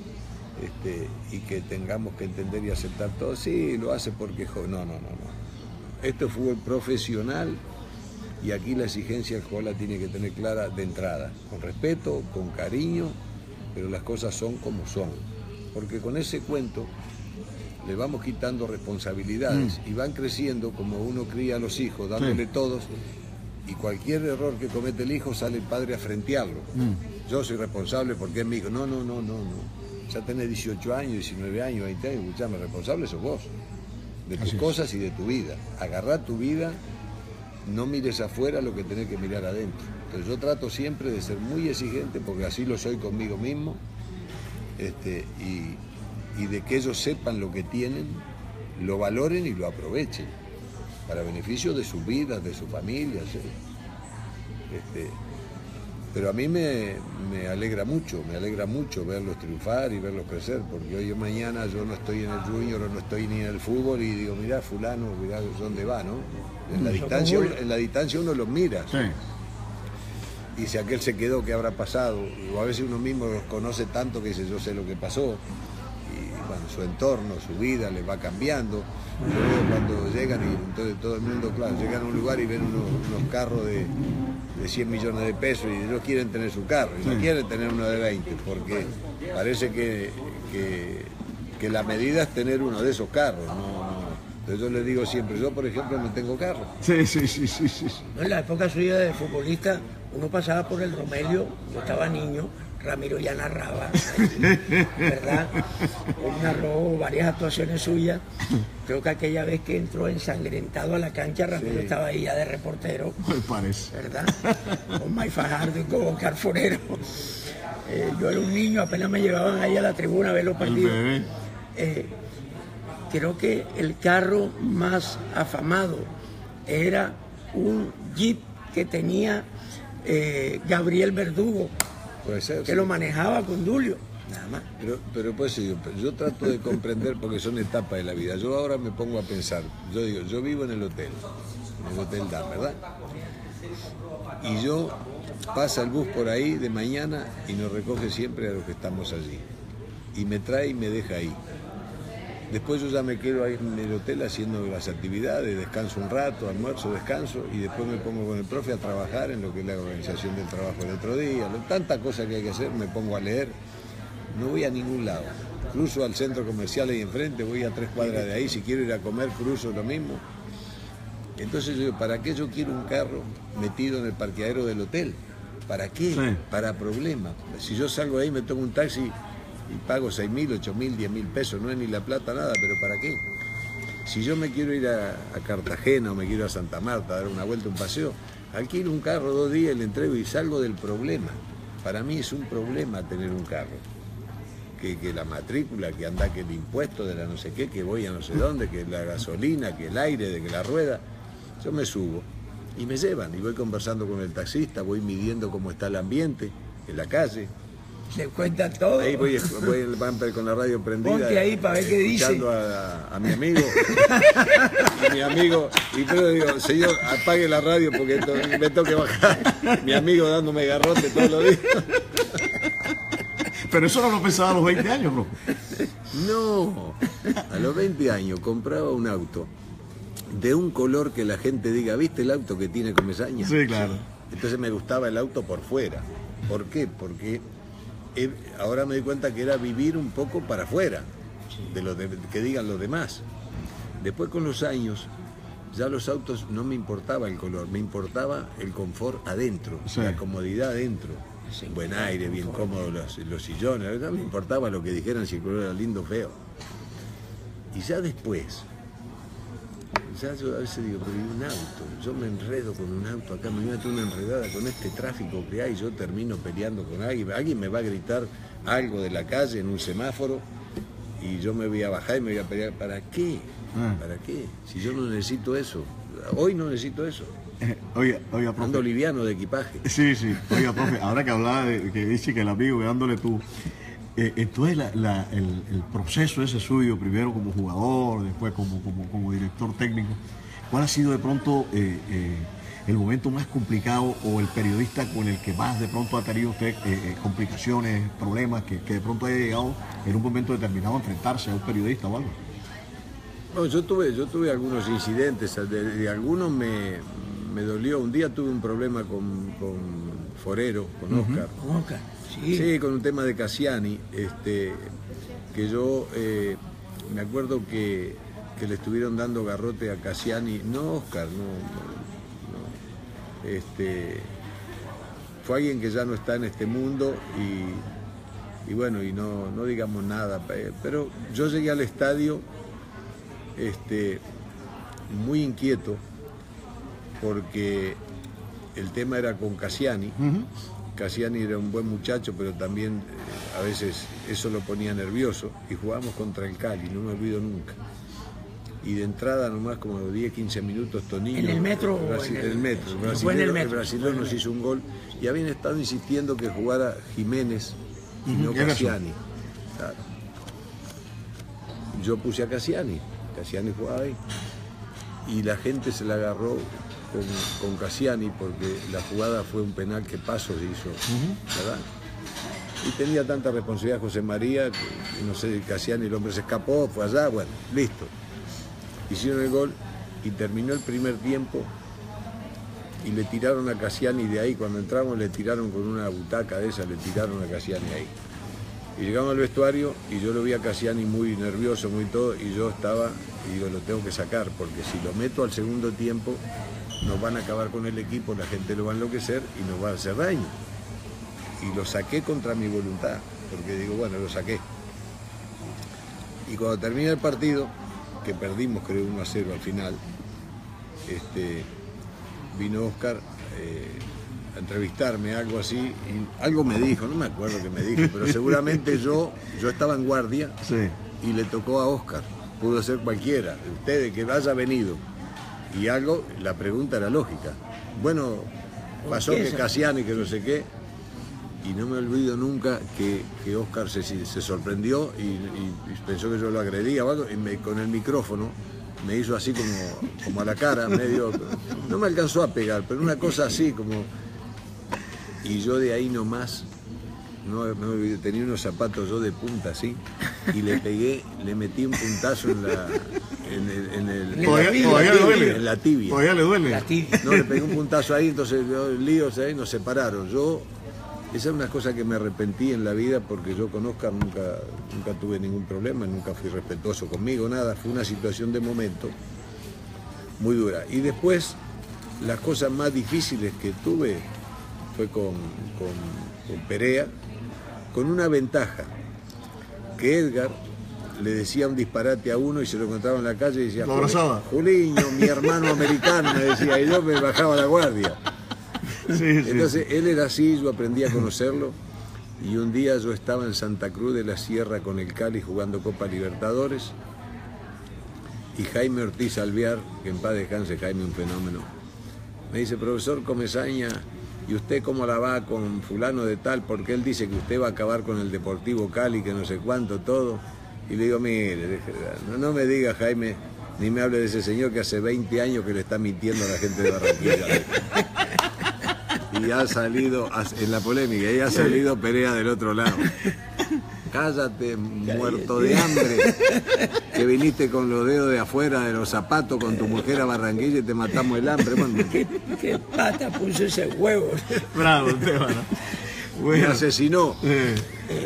y que tengamos que entender y aceptar todo. Sí, lo hace porque es joven. No. Esto es fútbol profesional, y aquí la exigencia el jugador la tiene que tener clara de entrada, con respeto, con cariño, pero las cosas son como son. Porque con ese cuento le vamos quitando responsabilidades y van creciendo como uno cría a los hijos, dándole todos, y cualquier error que comete el hijo sale el padre a frentearlo. Yo soy responsable porque es mi hijo. No. Ya tenés 18 años, 19 años, 20 años, escuchame, responsable sos vos, de tus cosas y de tu vida. Agarrá tu vida, no mires afuera lo que tenés que mirar adentro. Entonces yo trato siempre de ser muy exigente, porque así lo soy conmigo mismo, y de que ellos sepan lo que tienen, lo valoren y lo aprovechen para beneficio de sus vidas, de sus familias. Pero a mí me alegra mucho verlos triunfar y verlos crecer, porque hoy o mañana yo no estoy en el junior o no estoy ni en el fútbol y digo: mirá fulano, mirá dónde va, ¿no? En la distancia uno los mira. Sí. Y si aquel se quedó, ¿qué habrá pasado? O a veces uno mismo los conoce tanto que dice: yo sé lo que pasó. Y bueno, su entorno, su vida les va cambiando. Yo veo cuando llegan, y entonces todo el mundo, claro, llegan a un lugar y ven unos carros de 100 millones de pesos, y ellos quieren tener su carro, y no quieren tener uno de 20, porque parece que la medida es tener uno de esos carros, no. Entonces yo les digo siempre: yo por ejemplo no tengo carro. Sí. No, en la época suya de futbolista, uno pasaba por el Romelio, yo estaba niño, Ramiro ya narraba, ¿verdad? Él narró varias actuaciones suyas. Creo que aquella vez que entró ensangrentado a la cancha, Ramiro estaba ahí ya de reportero. Me parece. ¿Verdad? Con May Fajardo y con Carfonero. Yo era un niño, apenas me llevaban ahí a la tribuna a ver los partidos. Creo que el carro más afamado era un Jeep que tenía Gabriel Verdugo. Puede ser, que lo manejaba con Dulio, nada más. Pero pues yo trato de comprender, porque son etapas de la vida. Yo ahora me pongo a pensar, yo digo, yo vivo en el Hotel Dam, ¿verdad? Y pasa el bus por ahí de mañana y nos recoge siempre a los que estamos allí. Y me trae y me deja ahí. Después yo ya me quedo ahí en el hotel haciendo las actividades, descanso un rato, almuerzo, descanso, y después me pongo con el profe a trabajar en lo que es la organización del trabajo del otro día. Tantas cosas que hay que hacer, me pongo a leer, no voy a ningún lado. Cruzo al centro comercial ahí enfrente, voy a 3 cuadras de ahí, si quiero ir a comer, cruzo lo mismo. Entonces yo digo: ¿para qué yo quiero un carro metido en el parqueadero del hotel? ¿Para qué? Sí. Para problemas. Si yo salgo de ahí, me tomo un taxi y pago 6.000, 8.000, 10.000 pesos, no es ni la plata nada, pero ¿para qué? Si yo me quiero ir a Cartagena o me quiero ir a Santa Marta a dar una vuelta, un paseo, alquilo un carro 2 días, le entrego y salgo del problema. Para mí es un problema tener un carro. Que la matrícula, que anda, que el impuesto de la no sé qué, que voy a no sé dónde, que la gasolina, que el aire, de que la rueda. Yo me subo y me llevan, y voy conversando con el taxista, voy midiendo cómo está el ambiente en la calle. Se cuenta todo. Ahí voy el bumper con la radio prendida. Ponte ahí para ver qué dice. Escuchando a mi amigo. Y pero digo: señor, apague la radio porque me toque bajar. Mi amigo dándome garrote todos los días. Pero eso no lo pensaba a los 20 años, ¿no? No, a los 20 años compraba un auto de un color que la gente diga: ¿viste el auto que tiene Comesaña? Sí, claro. Entonces me gustaba el auto por fuera. ¿Por qué? Porque ahora me doy cuenta que era vivir un poco para afuera, de lo que digan los demás. Después con los años, ya los autos no me importaba el color, me importaba el confort adentro, sí, la comodidad adentro. Sí, Buen aire, bien cómodo los sillones, no me importaba lo que dijeran, si el color era lindo o feo. Y ya después, ya yo a veces digo, pero ¿y un auto? Yo me enredo con un auto acá, me meto una enredada con este tráfico que hay, yo termino peleando con alguien me va a gritar algo de la calle en un semáforo y yo me voy a bajar y me voy a pelear. ¿Para qué? ¿Para qué? Si yo no necesito eso. Hoy no necesito eso. Oiga, profe. Ando liviano de equipaje. Sí, sí. Oiga, profe, ahora que hablaba de que dice que el amigo dándole tú, entonces el proceso ese suyo, primero como jugador, después como director técnico, ¿cuál ha sido de pronto el momento más complicado o el periodista con el que más de pronto ha tenido usted complicaciones, problemas, que de pronto haya llegado en un momento determinado a enfrentarse a un periodista o algo? No, yo tuve algunos incidentes, de algunos me dolió. Un día tuve un problema con Forero, con Oscar. Con Oscar, sí. Sí, con un tema de Cassiani, que yo me acuerdo que le estuvieron dando garrote a Cassiani, no Oscar, no. Fue alguien que ya no está en este mundo y bueno, y no digamos nada, pero yo llegué al estadio muy inquieto porque el tema era con Cassiani. Cassiani era un buen muchacho, pero también a veces eso lo ponía nervioso y jugábamos contra el Cali, no me olvido nunca. Y de entrada nomás como 10, 15 minutos Toninho. ¿En el metro? En el metro. El brasileño nos hizo un gol y habían estado insistiendo que jugara Jiménez y no Cassiani. Claro. Yo puse a Cassiani jugaba ahí. Y la gente se la agarró con Cassiani porque la jugada fue un penal que Pasos hizo, ¿verdad? Y tenía tanta responsabilidad José María, que no sé, Cassiani, el hombre se escapó, fue allá, bueno, listo. Hicieron el gol y terminó el primer tiempo y le tiraron a Cassiani de ahí, cuando entramos le tiraron con una butaca de esa, le tiraron a Cassiani ahí. Y llegamos al vestuario y yo lo vi a Cassiani muy nervioso, muy todo, y yo estaba, y digo, lo tengo que sacar, porque si lo meto al segundo tiempo, nos van a acabar con el equipo, la gente lo va a enloquecer y nos va a hacer daño. Y lo saqué contra mi voluntad, porque digo, bueno, lo saqué. Y cuando termina el partido, que perdimos creo 1-0 al final, vino Oscar a entrevistarme, algo así, y algo me dijo, no me acuerdo qué me dijo, pero seguramente yo estaba en guardia, sí, y le tocó a Oscar, pudo ser cualquiera, ustedes que haya venido, y algo, la pregunta era lógica. Bueno, pasó que Cassiani, que no sé qué, y no me olvido nunca que Oscar se sorprendió y pensó que yo lo agredía o algo, y con el micrófono me hizo así como a la cara, medio, no me alcanzó a pegar, pero una cosa así como, y yo de ahí nomás, no me olvidé, tenía unos zapatos yo de punta así, y le pegué, le metí un puntazo en la tibia. ¿Todavía le duele? La tibia. No, le pegué un puntazo ahí, entonces líos ahí, nos separaron. Esa es una cosa que me arrepentí en la vida porque yo con Oscar nunca tuve ningún problema, nunca fui respetuoso conmigo, nada. Fue una situación de momento muy dura. Y después, las cosas más difíciles que tuve fue con Perea, con una ventaja, que Edgar le decía un disparate a uno y se lo encontraba en la calle y decía, ¿lo abrazaba? Juliño, mi hermano americano, me decía, y yo me bajaba la guardia. Sí. Entonces él era así, yo aprendí a conocerlo y un día yo estaba en Santa Cruz de la Sierra con el Cali jugando Copa Libertadores y Jaime Ortiz Alvear, que en paz descanse, Jaime, un fenómeno, me dice, profesor Comesaña, ¿y usted cómo la va con fulano de tal? Porque él dice que usted va a acabar con el Deportivo Cali, que no sé cuánto, todo. Y le digo, mire, no me diga, Jaime, ni me hable de ese señor que hace 20 años que le está mintiendo a la gente de Barranquilla. Y ha salido, en la polémica, y ha salido Perea del otro lado. Cállate, muerto de hambre, que viniste con los dedos de afuera de los zapatos con tu mujer a Barranquilla y te matamos el hambre. Bueno, ¿Qué pata puso ese huevo? Bravo, Esteban. Me asesinó.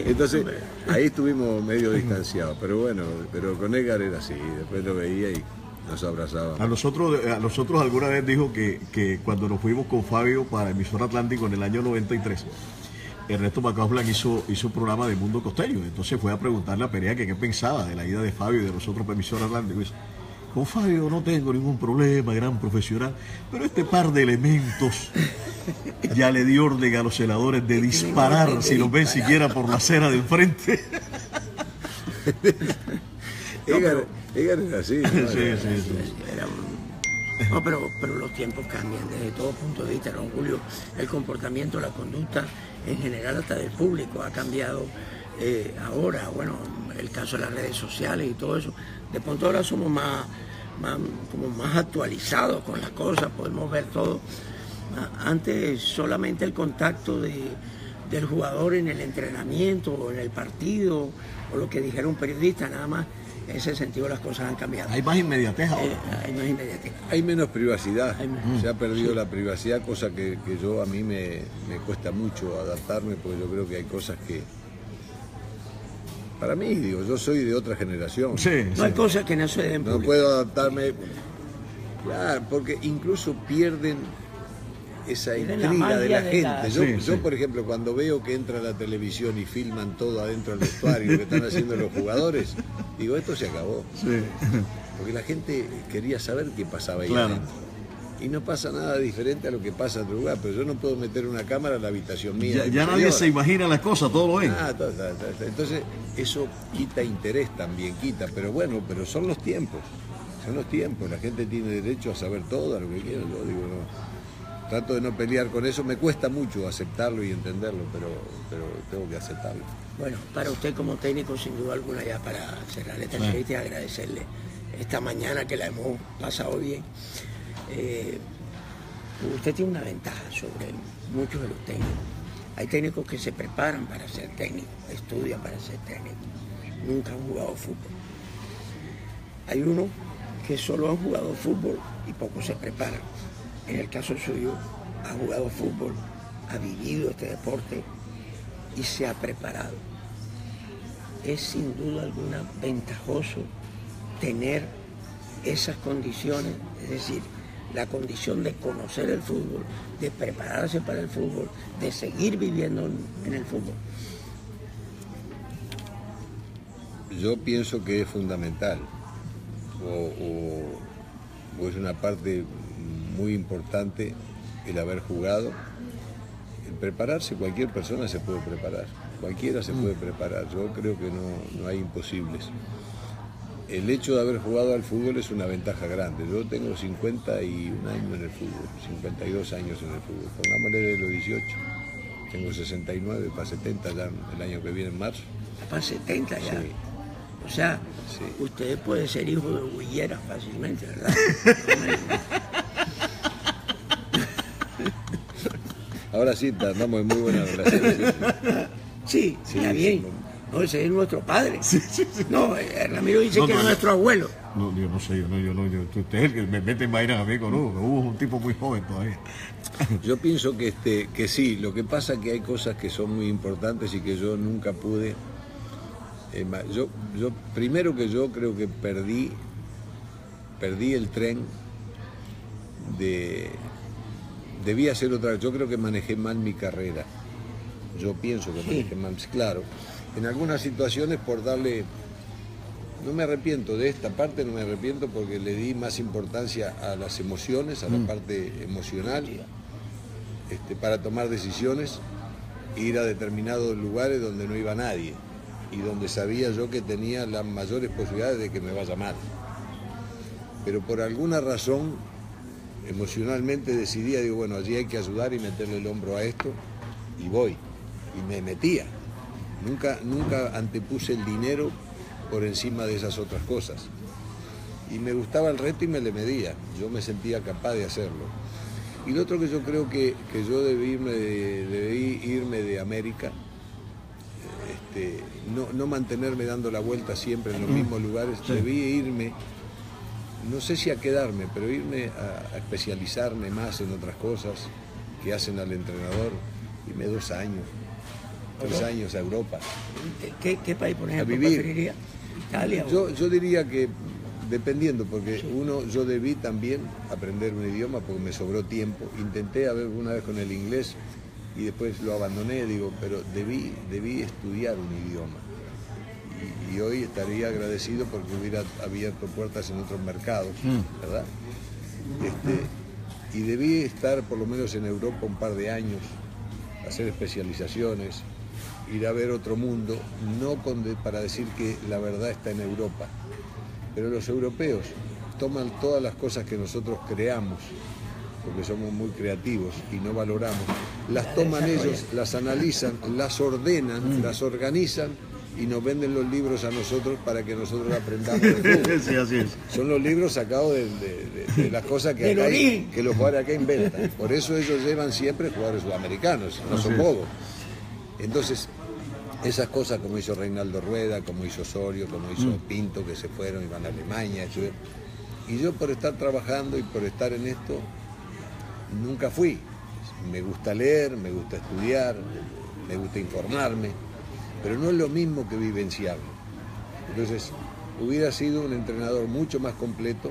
Entonces, ahí estuvimos medio distanciados, pero bueno, pero con Edgar era así, después lo veía y nos abrazábamos. A nosotros alguna vez dijo que cuando nos fuimos con Fabio para Emisora Atlántico en el año 93, Ernesto McCausland hizo un programa de Mundo Costeño. Entonces fue a preguntarle a Perea que qué pensaba de la ida de Fabio y de nosotros para Emisora Atlántico. Y dice, con Fabio no tengo ningún problema, gran profesional, pero este par de elementos ya le dio orden a los celadores de disparar si los ven siquiera por la acera de enfrente. Edgar era así, ¿no? Sí. No, pero los tiempos cambian desde todo punto de vista, don Julio. El comportamiento, la conducta en general hasta del público ha cambiado ahora. Bueno, el caso de las redes sociales y todo eso. De pronto ahora somos más actualizados con las cosas, podemos ver todo. Antes solamente el contacto del jugador en el entrenamiento o en el partido o lo que dijera un periodista, nada más. En ese sentido las cosas han cambiado. Hay más inmediatez ahora. Hay más inmediatez. Hay menos privacidad. Se ha perdido la privacidad, cosa que a mí me cuesta mucho adaptarme, porque yo creo que hay cosas que... Para mí, digo, yo soy de otra generación. No hay cosas que no se den. No puedo adaptarme. Claro, porque incluso pierden esa intriga de la gente. Yo, por ejemplo, cuando veo que entra a la televisión y filman todo adentro del vestuario que están haciendo los jugadores, digo, esto se acabó. Sí. Porque la gente quería saber qué pasaba ahí adentro. Y no pasa nada diferente a lo que pasa en otro lugar, pero yo no puedo meter una cámara en la habitación mía. Ya nadie se imagina las cosas, todo lo ven. Entonces, eso quita interés también, pero bueno, pero son los tiempos. Son los tiempos, la gente tiene derecho a saber todo, a lo que quiera. Yo digo, no. Trato de no pelear con eso, me cuesta mucho aceptarlo y entenderlo, pero tengo que aceptarlo. Bueno, para usted como técnico, sin duda alguna, ya para cerrar esta entrevista y agradecerle esta mañana que la hemos pasado bien. Usted tiene una ventaja sobre muchos de los técnicos. Hay técnicos que se preparan para ser técnicos, estudian para ser técnicos, nunca han jugado fútbol. Hay unos que solo han jugado fútbol y poco se preparan. En el caso suyo, ha jugado fútbol, ha vivido este deporte y se ha preparado. Es sin duda alguna ventajoso tener esas condiciones, es decir, la condición de conocer el fútbol, de prepararse para el fútbol, de seguir viviendo en el fútbol. Yo pienso que es fundamental, o es una parte muy importante el haber jugado. El prepararse, cualquier persona se puede preparar, cualquiera se puede preparar. Yo creo que no hay imposibles. El hecho de haber jugado al fútbol es una ventaja grande. Yo tengo 51 años en el fútbol, 52 años en el fútbol, pongámosle de los 18. Tengo 69, para 70 ya el año que viene en marzo. Para 70 ya. Sí. O sea, sí. Usted puede ser hijo de Huillera fácilmente, ¿verdad? Ahora sí, andamos en muy buena relación. Sí, está bien. No, ese es nuestro padre. Sí. No, Ramiro dice que es nuestro abuelo. No, yo no sé, usted es el que me mete en vaina a mí con Hugo. Hugo es un tipo muy joven todavía. Yo pienso que sí, lo que pasa es que hay cosas que son muy importantes y que yo nunca pude. Primero que yo creo que perdí el tren debía hacer otra. Yo creo que manejé mal mi carrera. Yo pienso que manejé mal, claro. En algunas situaciones por darle. No me arrepiento de esta parte, no me arrepiento porque le di más importancia a las emociones, a la parte emocional, para tomar decisiones, ir a determinados lugares donde no iba nadie y donde sabía yo que tenía las mayores posibilidades de que me vaya mal. Pero por alguna razón, emocionalmente decidía, digo, bueno, allí hay que ayudar y meterle el hombro a esto, y voy. Y me metía. Nunca antepuse el dinero por encima de esas otras cosas. Y me gustaba el reto y me le medía. Yo me sentía capaz de hacerlo. Y lo otro que yo creo que yo debí irme de América, no mantenerme dando la vuelta siempre en los mismos lugares, debí irme, no sé si a quedarme, pero irme a especializarme más en otras cosas que hacen al entrenador. Irme 2 años, 3 años a Europa. ¿Qué país, por ejemplo, a vivir? preferiría? ¿Italia? Yo diría que dependiendo, porque yo debí también aprender un idioma porque me sobró tiempo. Intenté una vez con el inglés y después lo abandoné, pero debí estudiar un idioma. Y hoy estaría agradecido porque hubiera abierto puertas en otros mercados, ¿verdad? Y debí estar por lo menos en Europa un par de años, hacer especializaciones, ir a ver otro mundo, no para decir que la verdad está en Europa. Pero los europeos toman todas las cosas que nosotros creamos, porque somos muy creativos y no valoramos, las toman ellos, las analizan, las ordenan, las organizan y nos venden los libros a nosotros para que nosotros aprendamos de fútbol. Sí, así es. Son los libros sacados de las cosas que, que los jugadores acá inventan. Por eso ellos llevan siempre jugadores sudamericanos, no son bobos. Entonces, esas cosas como hizo Reinaldo Rueda, como hizo Osorio, como hizo Pinto, que se fueron y van a Alemania. Y yo por estar trabajando y por estar en esto, nunca fui. Me gusta leer, me gusta estudiar, me gusta informarme, pero no es lo mismo que vivenciarlo. Entonces, hubiera sido un entrenador mucho más completo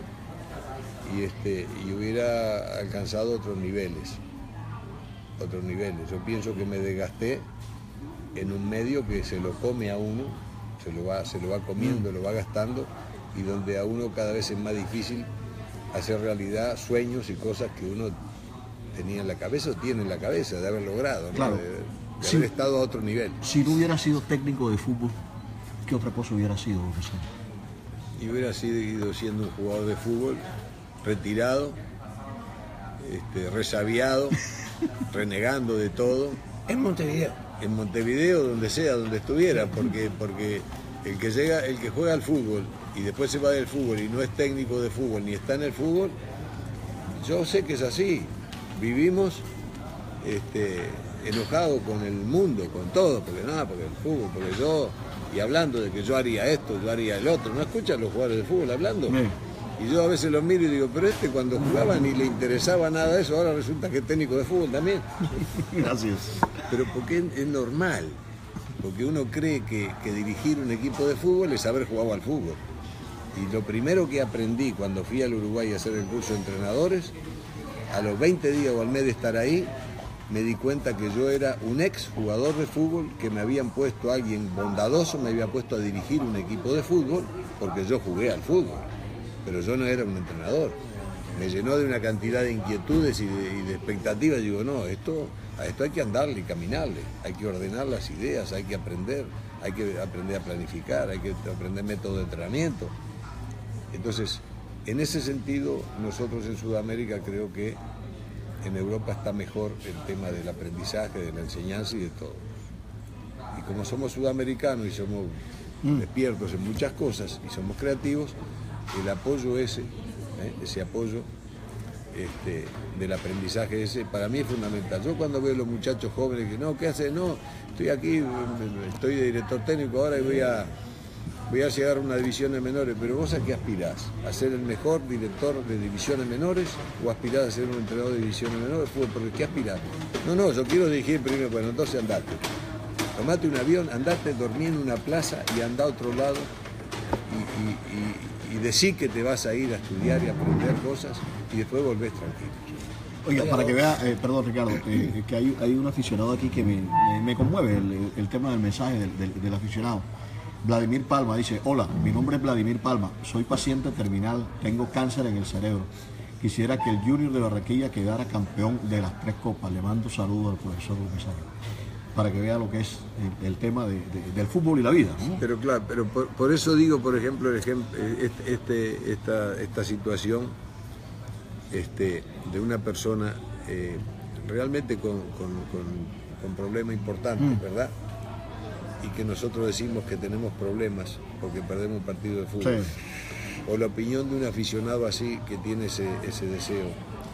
y hubiera alcanzado otros niveles. Yo pienso que me desgasté en un medio que se lo come a uno, se lo va comiendo, lo va gastando, y donde a uno cada vez es más difícil hacer realidad sueños y cosas que uno tenía en la cabeza o tiene en la cabeza de haber logrado, ¿no? Claro. de haber estado a otro nivel. Si no hubiera sido técnico de fútbol, ¿qué otra cosa hubiera sido? Y hubiera seguido siendo un jugador de fútbol retirado, resabiado, renegando de todo. En Montevideo. En Montevideo, donde sea, donde estuviera, porque el que juega al fútbol y después se va del fútbol y no es técnico de fútbol ni está en el fútbol, yo sé que es así. Vivimos enojados con el mundo, con todo, porque el fútbol, porque yo, y hablando de que yo haría esto, yo haría el otro. ¿No escuchan los jugadores de fútbol hablando? Y yo a veces los miro y digo, pero cuando jugaba ni le interesaba nada de eso, ahora resulta que es técnico de fútbol también. Gracias. Pero porque es normal, porque uno cree que dirigir un equipo de fútbol es haber jugado al fútbol. Y lo primero que aprendí cuando fui al Uruguay a hacer el curso de entrenadores, a los 20 días o al mes de estar ahí, me di cuenta que yo era un ex jugador de fútbol, que me habían puesto alguien bondadoso, me había puesto a dirigir un equipo de fútbol, porque yo jugué al fútbol, pero yo no era un entrenador. Me llenó de una cantidad de inquietudes y de expectativas. Digo, no, a esto hay que andarle y caminarle, hay que ordenar las ideas, hay que aprender a planificar, hay que aprender métodos de entrenamiento. Entonces, en ese sentido, nosotros en Sudamérica creo que en Europa está mejor el tema del aprendizaje, de la enseñanza y de todo. Y como somos sudamericanos y somos despiertos en muchas cosas y somos creativos, el apoyo ese apoyo del aprendizaje ese, para mí es fundamental. Yo cuando veo a los muchachos jóvenes que no, ¿qué hacen? No, estoy aquí, estoy de director técnico ahora y voy a llegar a una división de menores, pero vos a qué aspirás, ¿a ser el mejor director de divisiones menores o aspirás a ser un entrenador de divisiones menores? ¿Por qué aspirás? No, yo quiero dirigir primero. Bueno, entonces andate, tomate un avión, andate, dormí en una plaza y anda a otro lado y decí que te vas a ir a estudiar y a aprender cosas y después volvés tranquilo. Oiga, para que vea, perdón Ricardo, que hay un aficionado aquí que me conmueve el tema del mensaje del aficionado. Vladimir Palma dice: hola, mi nombre es Vladimir Palma, soy paciente terminal, tengo cáncer en el cerebro. Quisiera que el Junior de Barranquilla quedara campeón de las 3 copas. Le mando saludos al profesor Gómez, para que vea lo que es el tema del fútbol y la vida, ¿no? Pero claro, pero por eso digo, por ejemplo, esta situación de una persona realmente con problemas importantes, ¿verdad? Y que nosotros decimos que tenemos problemas porque perdemos un partido de fútbol. Sí. O la opinión de un aficionado así que tiene ese deseo.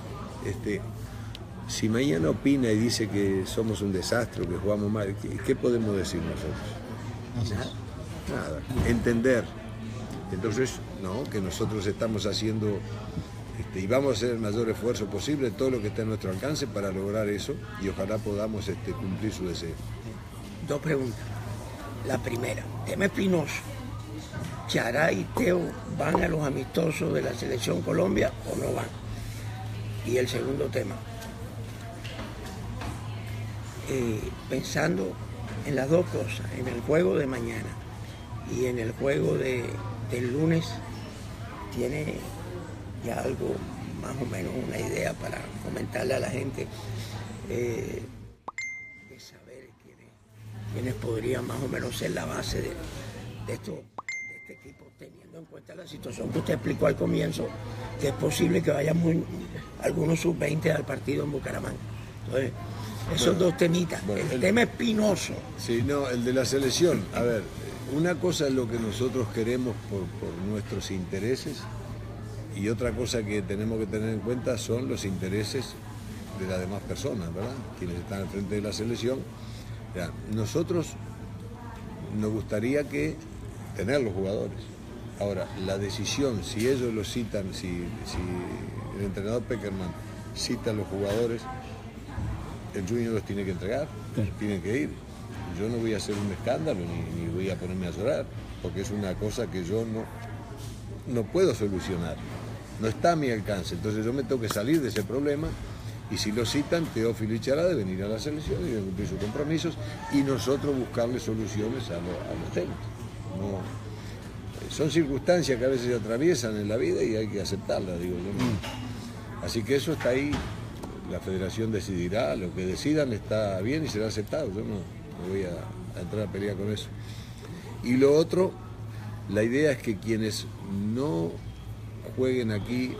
Si mañana opina y dice que somos un desastre, que jugamos mal, ¿qué podemos decir nosotros? Nada. Entender. Entonces, no, que nosotros estamos haciendo y vamos a hacer el mayor esfuerzo posible, todo lo que está a nuestro alcance para lograr eso y ojalá podamos cumplir su deseo. 2 preguntas. La primera, tema espinoso. Chará y Teo van a los amistosos de la Selección Colombia o no van. Y el segundo tema, pensando en las dos cosas, en el juego de mañana y en el juego del lunes, tiene ya algo más o menos una idea para comentarle a la gente de saber quiénes podrían más o menos ser la base de este equipo, teniendo en cuenta la situación que usted explicó al comienzo, que es posible que vayan algunos sub-20 al partido en Bucaramanga. Entonces, esos dos temitas. El tema espinoso. Sí, no, el de la selección. A ver, una cosa es lo que nosotros queremos por nuestros intereses, y otra cosa que tenemos que tener en cuenta son los intereses de las demás personas, ¿verdad? Quienes están al frente de la selección. Ya, nosotros nos gustaría tener los jugadores. Ahora, la decisión, si ellos lo citan, si el entrenador Peckerman cita a los jugadores, el Junior los tiene que entregar, tienen que ir. Yo no voy a hacer un escándalo ni voy a ponerme a llorar, porque es una cosa que yo no puedo solucionar. No está a mi alcance, entonces yo me tengo que salir de ese problema, y si lo citan, Teófilo y Chará deben ir a la selección y deben cumplir sus compromisos, y nosotros buscarle soluciones a los técnicos. Son circunstancias que a veces se atraviesan en la vida y hay que aceptarlas, digo yo. Así que eso está ahí, la federación decidirá, lo que decidan está bien y será aceptado, yo no voy a entrar a pelear con eso. Y lo otro, la idea es que quienes no jueguen aquí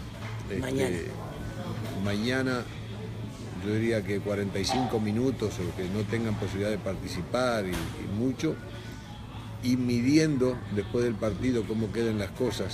mañana, yo diría que 45 minutos, o que no tengan posibilidad de participar y mucho, y midiendo después del partido cómo queden las cosas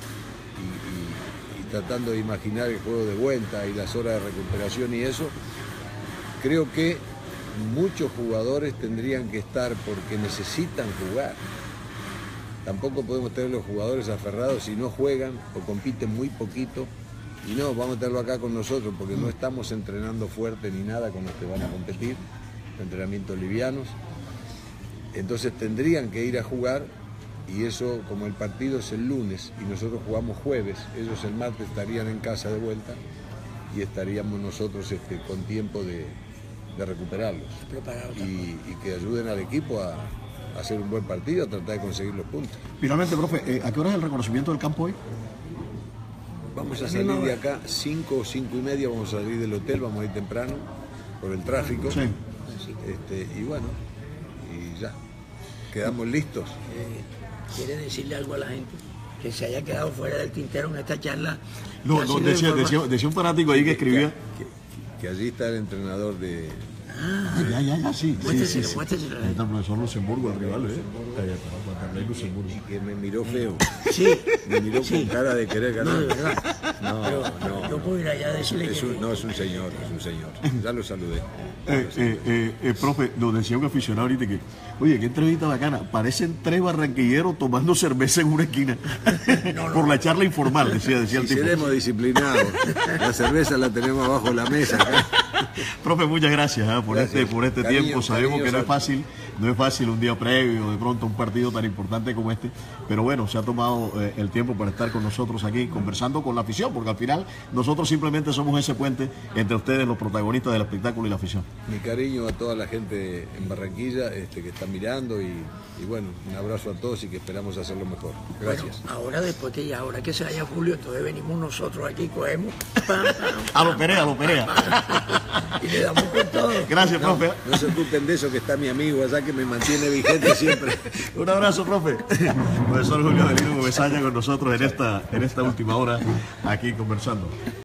y tratando de imaginar el juego de vuelta y las horas de recuperación y eso, creo que muchos jugadores tendrían que estar porque necesitan jugar. Tampoco podemos tener los jugadores aferrados si no juegan o compiten muy poquito, y no, vamos a tenerlo acá con nosotros porque no estamos entrenando fuerte ni nada con los que van a competir, entrenamientos livianos. Entonces tendrían que ir a jugar, y eso, como el partido es el lunes y nosotros jugamos jueves, ellos el martes estarían en casa de vuelta y estaríamos nosotros con tiempo de recuperarlos y que ayuden al equipo a hacer un buen partido, a tratar de conseguir los puntos. Finalmente, profe, ¿a qué hora es el reconocimiento del campo hoy? Vamos a salir de acá 5 o 5:30, vamos a salir del hotel, vamos a ir temprano por el tráfico. Sí. Y bueno, y ya, quedamos listos. ¿Quiere decirle algo a la gente que se haya quedado fuera del tintero en esta charla? No, decía un fanático ahí que escribía que allí está el entrenador de... sí. Muéstreselo. Ahí está el profesor Luxemburgo, el rival, Y que me miró feo. Sí. Me miró con cara de querer ganar. No, de verdad. No. Yo puedo ir allá a decirle es un señor. Ya lo saludé. Profe, nos decía un aficionado ahorita que, oye, qué entrevista bacana, parecen 3 barranquilleros tomando cerveza en una esquina. Por la charla informal, decía el tipo. Seremos disciplinados. La cerveza la tenemos abajo de la mesa acá. Profe, muchas gracias por este Cariño, tiempo. Sabemos que no es fácil un día previo, de pronto un partido tan importante como este, pero bueno, se ha tomado el tiempo para estar con nosotros aquí conversando con la afición, porque al final nosotros simplemente somos ese puente entre ustedes, los protagonistas del espectáculo, y la afición. Mi cariño a toda la gente en Barranquilla que está mirando, y bueno, un abrazo a todos y que esperamos hacerlo mejor. Gracias. Bueno, ahora que se vaya Julio, entonces venimos nosotros aquí, cogemos a lo Perea y le damos con todo. Gracias, profe. No se ocupen de eso, que está mi amigo allá que me mantiene vigente siempre. Un abrazo, profe. Profesor Julio Avelino Comesaña con nosotros en esta última hora aquí conversando.